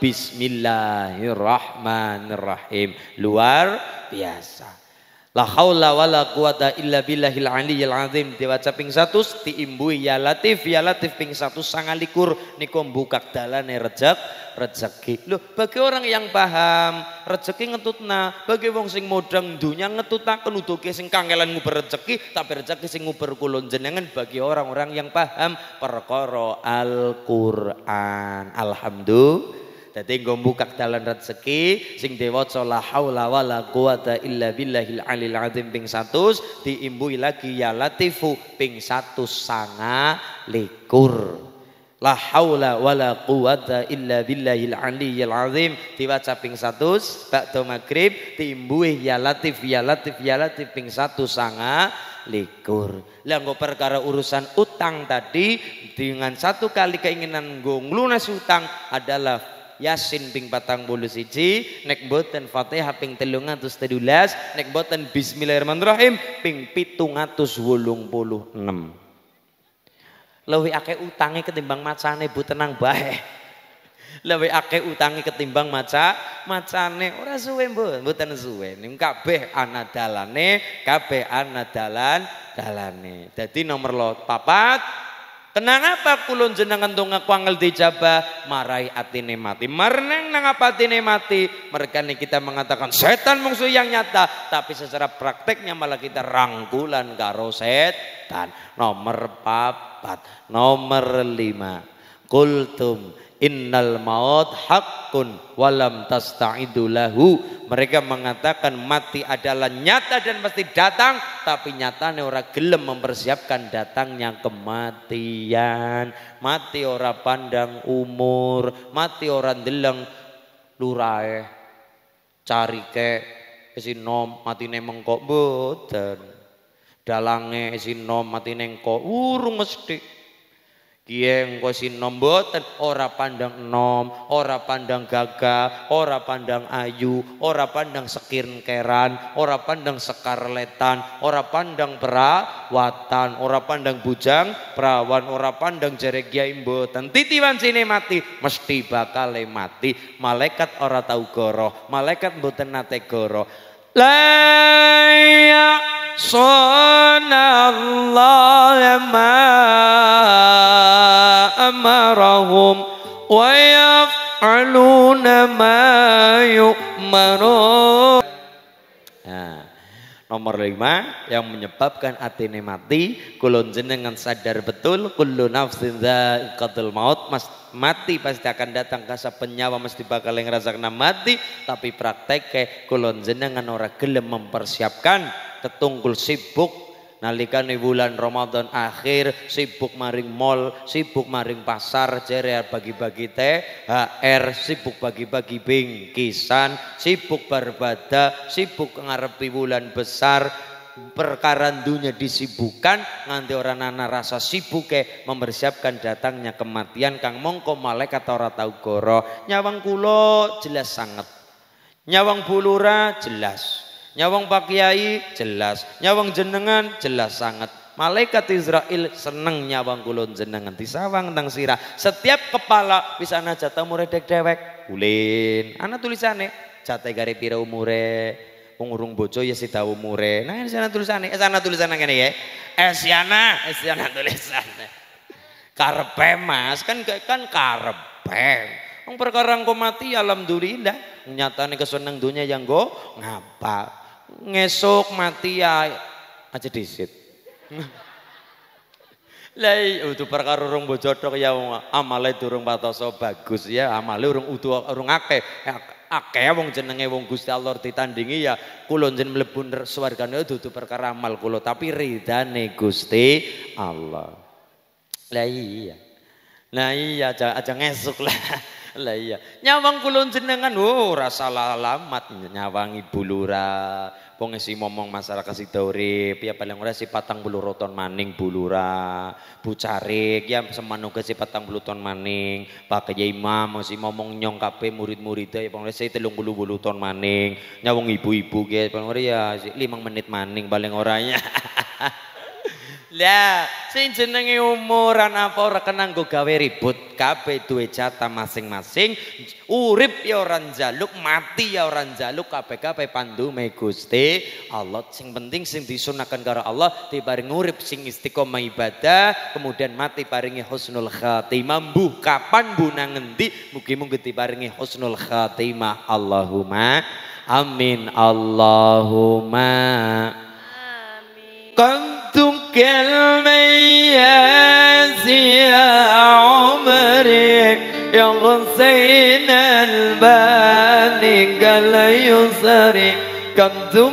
bismillahirrahmanirrahim luar biasa. La haula wala quwata illa billahil aliyyil azim diwaca ping satu diimbui ya Latif ya Latif ping satu sangalikur niku mbukak dalane rejek rezeki. Loh bagi orang yang paham rezeki ngetutna, bagi wong sing modang dunya ngetutaken uduke sing kangelan nguber rezeki tapi rezeki sing nguber kula jenengan bagi orang-orang yang paham perkara Al-Qur'an. Alhamdulillah. Dadi nggo mbukak dalan rezeki sing diwaca la haula wala quwata illa billahil alil azim ping seratus diimbui lagi ya Latifu ping seratus sanga likur. La haula wala quwata illa billahil aliyil azim diwaca ping seratus ba'da maghrib diimbui ya Latif ya Latif ya Latif ping seratus sanga likur. Lah nggo perkara urusan utang tadi dengan satu kali keinginan nggo nglunas utang adalah Yasin ping patang puluh siji, nek boten Fatihah ping telung atus telulas, nek boten Bismillahirrahmanirrahim ping pitung atus wolung puluh enam. Luwih akeh utange ketimbang macane Bu tenang bae. Luwih akeh utange ketimbang maca macane ora suwe mboten mboten suwe. Ning kabeh ana dalane, kabeh ana dalan dalane. Dadi nomor papat Kenapa kulon jenengan donga kuangel dijabah marai atine mati. Mareneng nang apa atine mati. Mereka nih kita mengatakan setan musuh yang nyata, tapi secara prakteknya malah kita rangkulan karo setan. Nomor papat, nomor lima. Kultum innal maut haqqun walam tasta'idu lahu. Mereka mengatakan mati adalah nyata dan pasti datang, tapi nyatanya orang gelem mempersiapkan datangnya kematian. Mati orang pandang umur, mati orang deleng lurae cari ke isinom mati nemengkok boten. Dalange isinom mati nengkok urung mesti. Kiye engko sinom mboten ora pandang enom, ora pandang gagah, ora pandang ayu, ora pandang sekirnkeran, ora pandang sekarletan, ora pandang perawatan, ora pandang bujang perawan, ora pandang jerek kiai mboten. Titiwan sine mati mesti bakal mati. Malaikat ora tau goro, malaikat mboten nate goro. La ya'sunallahu ma amarahum wa yaf'aluna ma yu'marun. Nah, nomor lima yang menyebabkan atine mati, kulon jenengan sadar betul kullu nafsin dha'iqatul maut, mas mati pasti akan datang kasa penyawa mesti bakal ngerasakan mati, tapi praktek kulon jenengan ora gelem mempersiapkan ketunggul sibuk nalikane bulan Ramadan akhir, sibuk maring mall, sibuk maring pasar, jere bagi-bagi T H R, sibuk bagi-bagi bingkisan, sibuk berbada, sibuk ngarepi bulan besar. Perkara dunia disibukkan nganti orang nana rasa sibuk ke mempersiapkan datangnya kematian. Kang mongko malaikat ora tau goro. Nyawang kulo jelas sangat, nyawang bulura jelas, nyawang Pak Kiai jelas, nyawang jenengan jelas sangat. Malaikat Israel seneng nyawang kulon jenengan disawang teng sirah. Setiap kepala bisa ana jatah umure dewek ulin. Ana tulisane jatah gare pira umure. Pengurung bojo ya si tahu umure. Nah ini sana tulisannya, eh, sana tulisannya gini ya. Esiana, esiana tulisannya. Karepe mas, kan kan karepe. Wong perkara engko mati alhamdulillah. Nyatane keseneng dunia yang go ngapa. Ngesuk mati ya aja disit. Lah itu perkara urung bojo tok ya amale durung patoso bagus ya, amale urung utuh urung akeh. Akeh wong jenenge wong Gusti Allah ditandingi ya kula njen mlebu swargane dudu perkara amal kula tapi ridane Gusti Allah. Lah iya. Nah iya aja aja ngesuk lah. Lah iya. Nyawang kula jenengan oh ora salah alamat nyawangi bulura. Wong isi momong masyarakat sida urip ya paling ora si patang puluh roton maning bulura, bucarik ya semanuga si patang puluh ton maning, Pak Kyai Imam si momong nyong kabeh murid-murid ya paling ora si telung puluh ton maning, nyawong ibu-ibu ya paling ora ya lima menit maning paling oranya. Lah sing jenenge umuran apa ora kena nggo gawe ribut, kabeh duwe jatah masing-masing. Urip ya ora njaluk, mati ya ora njaluk, kabeh-kabeh pandume Gusti Allah. Sing penting sing disunahkan karo Allah diparing urip sing istiqomah ibadah, kemudian mati paringi husnul khatimah. Mbuh kapan mbuh nang ngendi mugi-mugi diparingi husnul khatimah. Allahumma amin. Allahumma amin. Kuntum كالمياس يا عمري يا غصين الباني قال يسري كنتم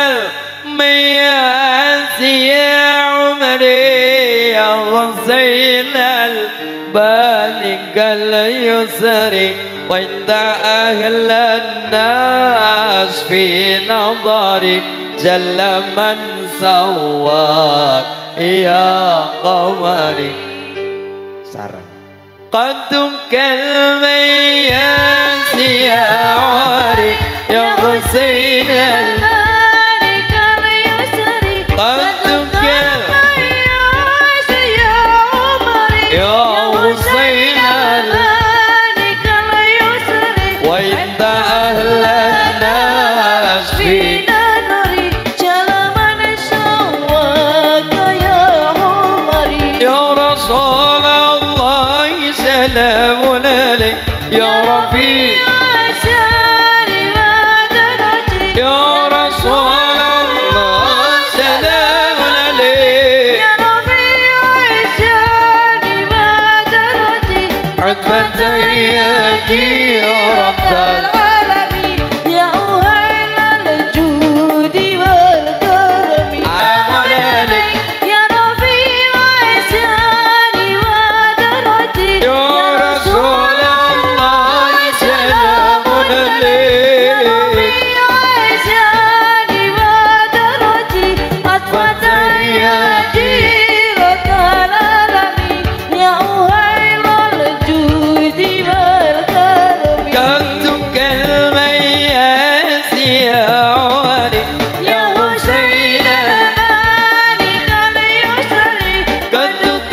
كالمياس يا عمري يا غصين الباني قال يسري وانت أهل الناس في نظري جل من سواك يا قمري sarang قدم كالمياس يا عمري يا حسين البارك اليسري قدم كالمياس يا عمري يا حسين البارك اليسري وانت اهل الناس في Oh عتبة يدي رب العالمين يا أهل الجود والكرم عليك يا رفيع الشان ودرجي يا رسول الله سلام عليك رفيع الشان ودرجي أطفت يدي رب العالمين يا أهل الجود والكرم كنتك المياس يا عوالي يا حسين المالك اليسري كنتك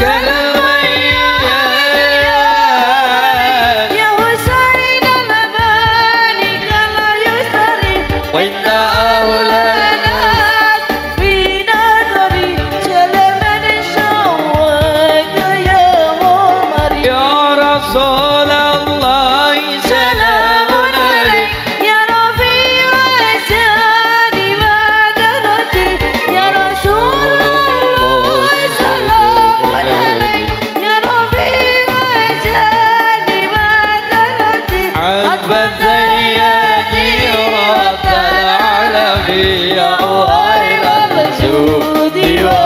المياس يا حسين المالك اليسري وانت أولاد في نظري سلما شوقك يا عمري يا رسول الله سلام عليك يا رفيع الشان ودرجي يا رسول الله سلام عليك يا رفيع الشان ودرجي عتبة يدي رب العالمين يا أهل الجود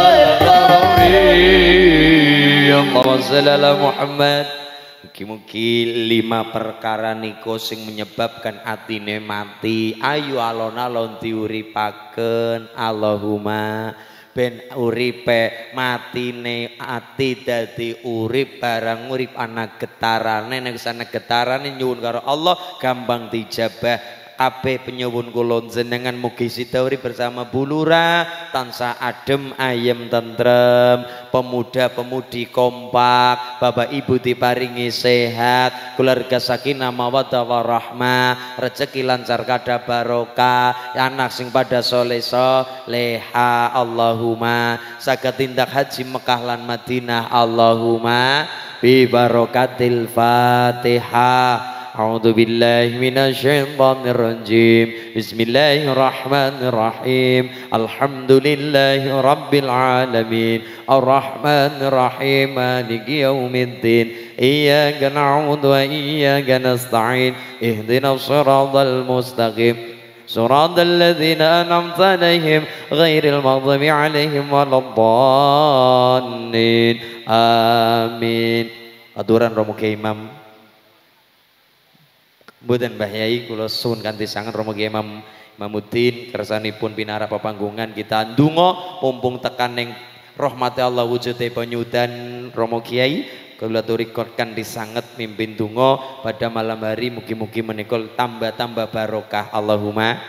والكرم اللهم صل على Muhammad. Mugi-mugi lima perkara niku sing menyebabkan atine mati ayu alon-alon diuripaken Allahumma ben uripe matine ati dadi urip barang urip ana getarane nek sana getarane nyuwun karo Allah gampang dijabah. Kabeh penyuwun kula jenengan mugi sida urip bersama bulura tansah adem ayem tentrem, pemuda-pemudi kompak, bapak ibu diparingi sehat, keluarga sakinah mawaddah warahmah, rezeki lancar kada barokah, anak sing pada soleh soleha Allahumma, saged tindak haji Mekah lan Madinah Allahumma bi barakatil Fatihah. أعوذ بالله من الشيطان الرجيم بسم الله الرحمن الرحيم الحمد لله رب العالمين الرحمن الرحيم مالك يوم الدين إياك نعبد وإياك نستعين اهدنا الصراط المستقيم صراط الذين أنعمت عليهم غير المغضوب عليهم ولا الضالين آمين. Aturan Romo Kiai Imam mboten Mbah Yai kula suwun kanthi sanget Romo Kiai Imam Imamuddin kersanipun pinara pepanggungan kita ndonga mumpung tekan ning rahmati Allah wujude penyudan Romo Kiai kula aturaken disanget mimpin donga pada malam hari mugi-mugi menika tambah-tambah barokah Allahumma.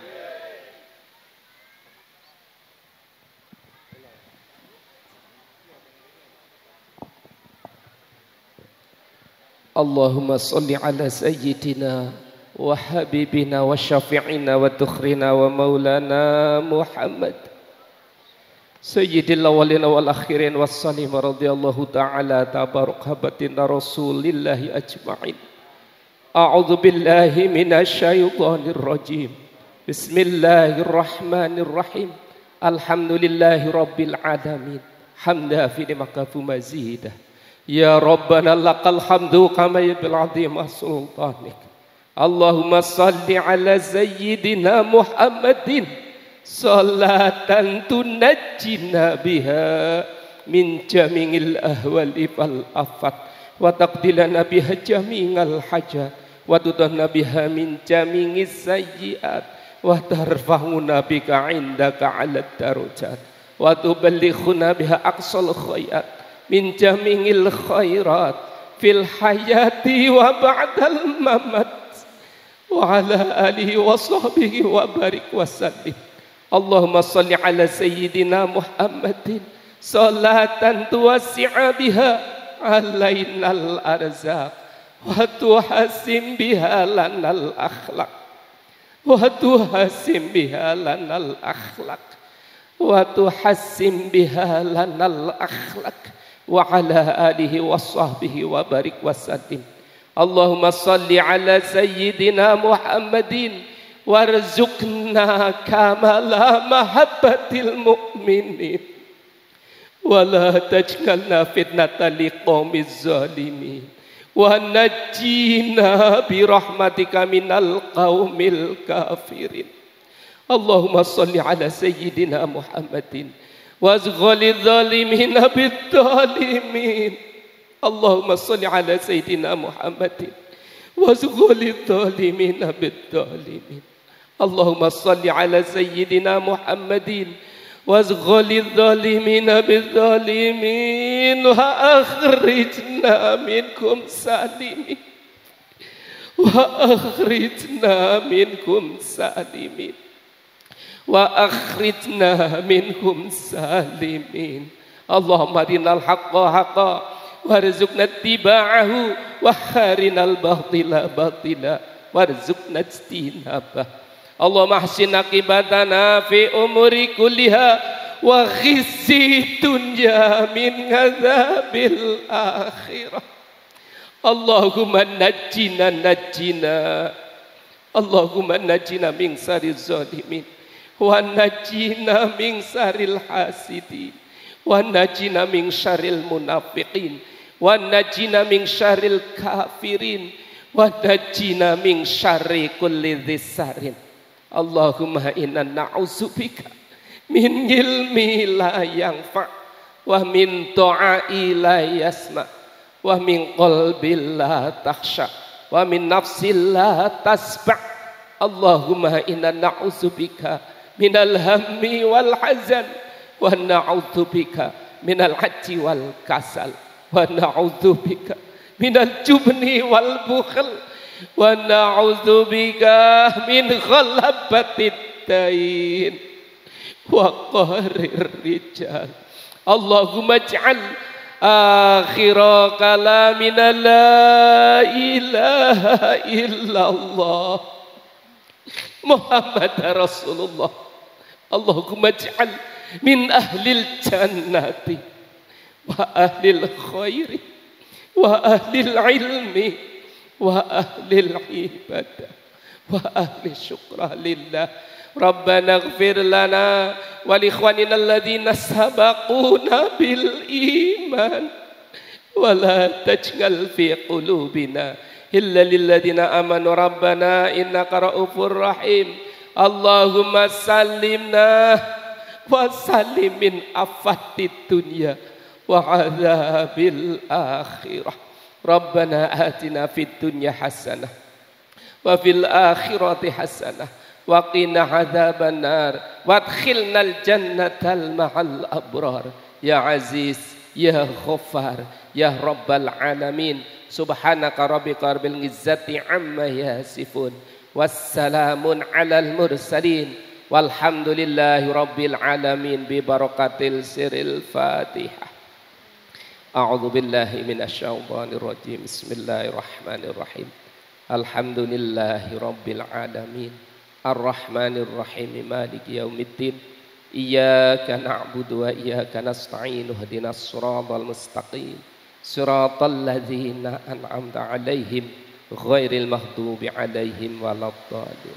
اللهم صل على سيدنا وحبيبنا وشفيعنا وذخرنا ومولانا محمد سيد الأولين والآخرين والسلام رضي الله تعالى تبارك حبتنا رسول الله أجمعين. أعوذ بالله من الشيطان الرجيم بسم الله الرحمن الرحيم الحمد لله رب العالمين حمدا في مكافو مزيدا يا ربنا لك الحمد كما يبي العظيم سلطانك. اللهم صل على سيدنا محمد صلاة تنجينا بها من جميع الأهوال والآفات وتقضي لنا بها جميع الحاجات وتدنا بها من جميع السيئات وترفعنا بك عندك على الدرجات وتبلغنا بها أقصى الخيرات من جميع الخيرات في الحياة وبعد الممات وعلى آله وصحبه وبارك وسلم. اللهم صل على سيدنا محمد صلاة توسع بها علينا الأرزاق وتحسن بها لنا الأخلاق وتحسن بها لنا الأخلاق وتحسن بها لنا الأخلاق وعلى آله وصحبه وبارك وسلم. اللهم صل على سيدنا محمد وارزقنا كمال محبة المؤمنين ولا تجعلنا فتنة لقوم الظالمين wa najjina bi rahmatika minal qaumil kafirin. Allahumma shalli ala sayyidina Muhammadin wa azghilil zalimin bid zalimin. Allahumma shalli ala sayyidina Muhammadin wa azghilil zalimin bid zalimin. Allahumma shalli ala sayyidina Muhammadin wazghalil zalimina bizzalimin wa akhrijna minkum salimin wa akhrijna minkum salimin wa akhrijna minkum salimin. Allahumma arinal haqqa haqqa warzuqna ittiba'ahu wa harinal batila batila warzuqna ijtinabah. Allahumma ahsin aqibatana fi umuri kulliha wa khizyi dunya min adzabil akhirah. Allahumma najjina najjina Allahumma najjina min syarril zalimin wa najjina min syarril hasidin wa najjina min syarril munafiqin wa najjina min syarril kafirin wa najjina min syarri kulli dzissarin. Allahumma inna na'udzubika min ilmi la yanfa wa min ta'i la yasma wa min qalbi la takhsha wa min nafsi la tasba'. Allahumma inna na'udzubika minal hammi wal hazan wa na'udzubika minal ajzi wal kasal wa na'udzubika minal jubni wal bukhl wa na'udzubika min ghalabatid dain wa qahrir rijal. Allahumma ij'al akhira kalamina la ilaha illallah Muhammad Rasulullah. Allahumma ij'al min ahlil jannati wa ahlil khairi wa ahlil ilmi wa ahlil ibadah wa ahli syukra lillah. Rabbana ighfir lana wa li ikhwanina alladhina sabaquna bil iman wa la taj'al fi qulubina illa lil ladzina amanu rabbana innaka raufur rahim. Allahumma sallimna wa sallim min afatid dunya wa adzabil akhirah. Rabbana atina fid dunya hasanah wa fil akhirati hasanah wa qina adzaban nar wadkhilnal jannatal ma'al abrar ya aziz ya ghaffar ya rabbal alamin. Subhanaka rabbika rabbil izzati amma yasifun wassalamun alal mursalin walhamdulillahi rabbil alamin bi barakatil sirril Fatihah. A'udzu billahi minasyaitonir rajim. Bismillahirrahmanirrahim. Alhamdulillahi rabbil alamin. Arrahmanir rahim. Maliki yaumiddin. Iyyaka na'budu wa iyyaka nasta'in. Ihdinas siratal mustaqim. Siratal ladzina an'amta 'alaihim ghairil maghdubi 'alaihim waladdallin.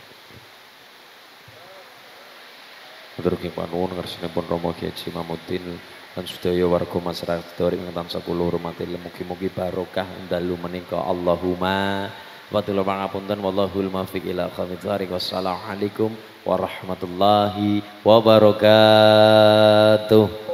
Matur panuwun ngarsanipun Rama Kyai Haji Mamuddin lan sedaya warga masyarakat Dauri ingkang tansah kula hormati, mugi-mugi barokah dalu menika. Allahumma wa tula pangapunten wallahul muwaffiq ila aqwamit thariq. Wassalamualaikum warahmatullahi wabarakatuh.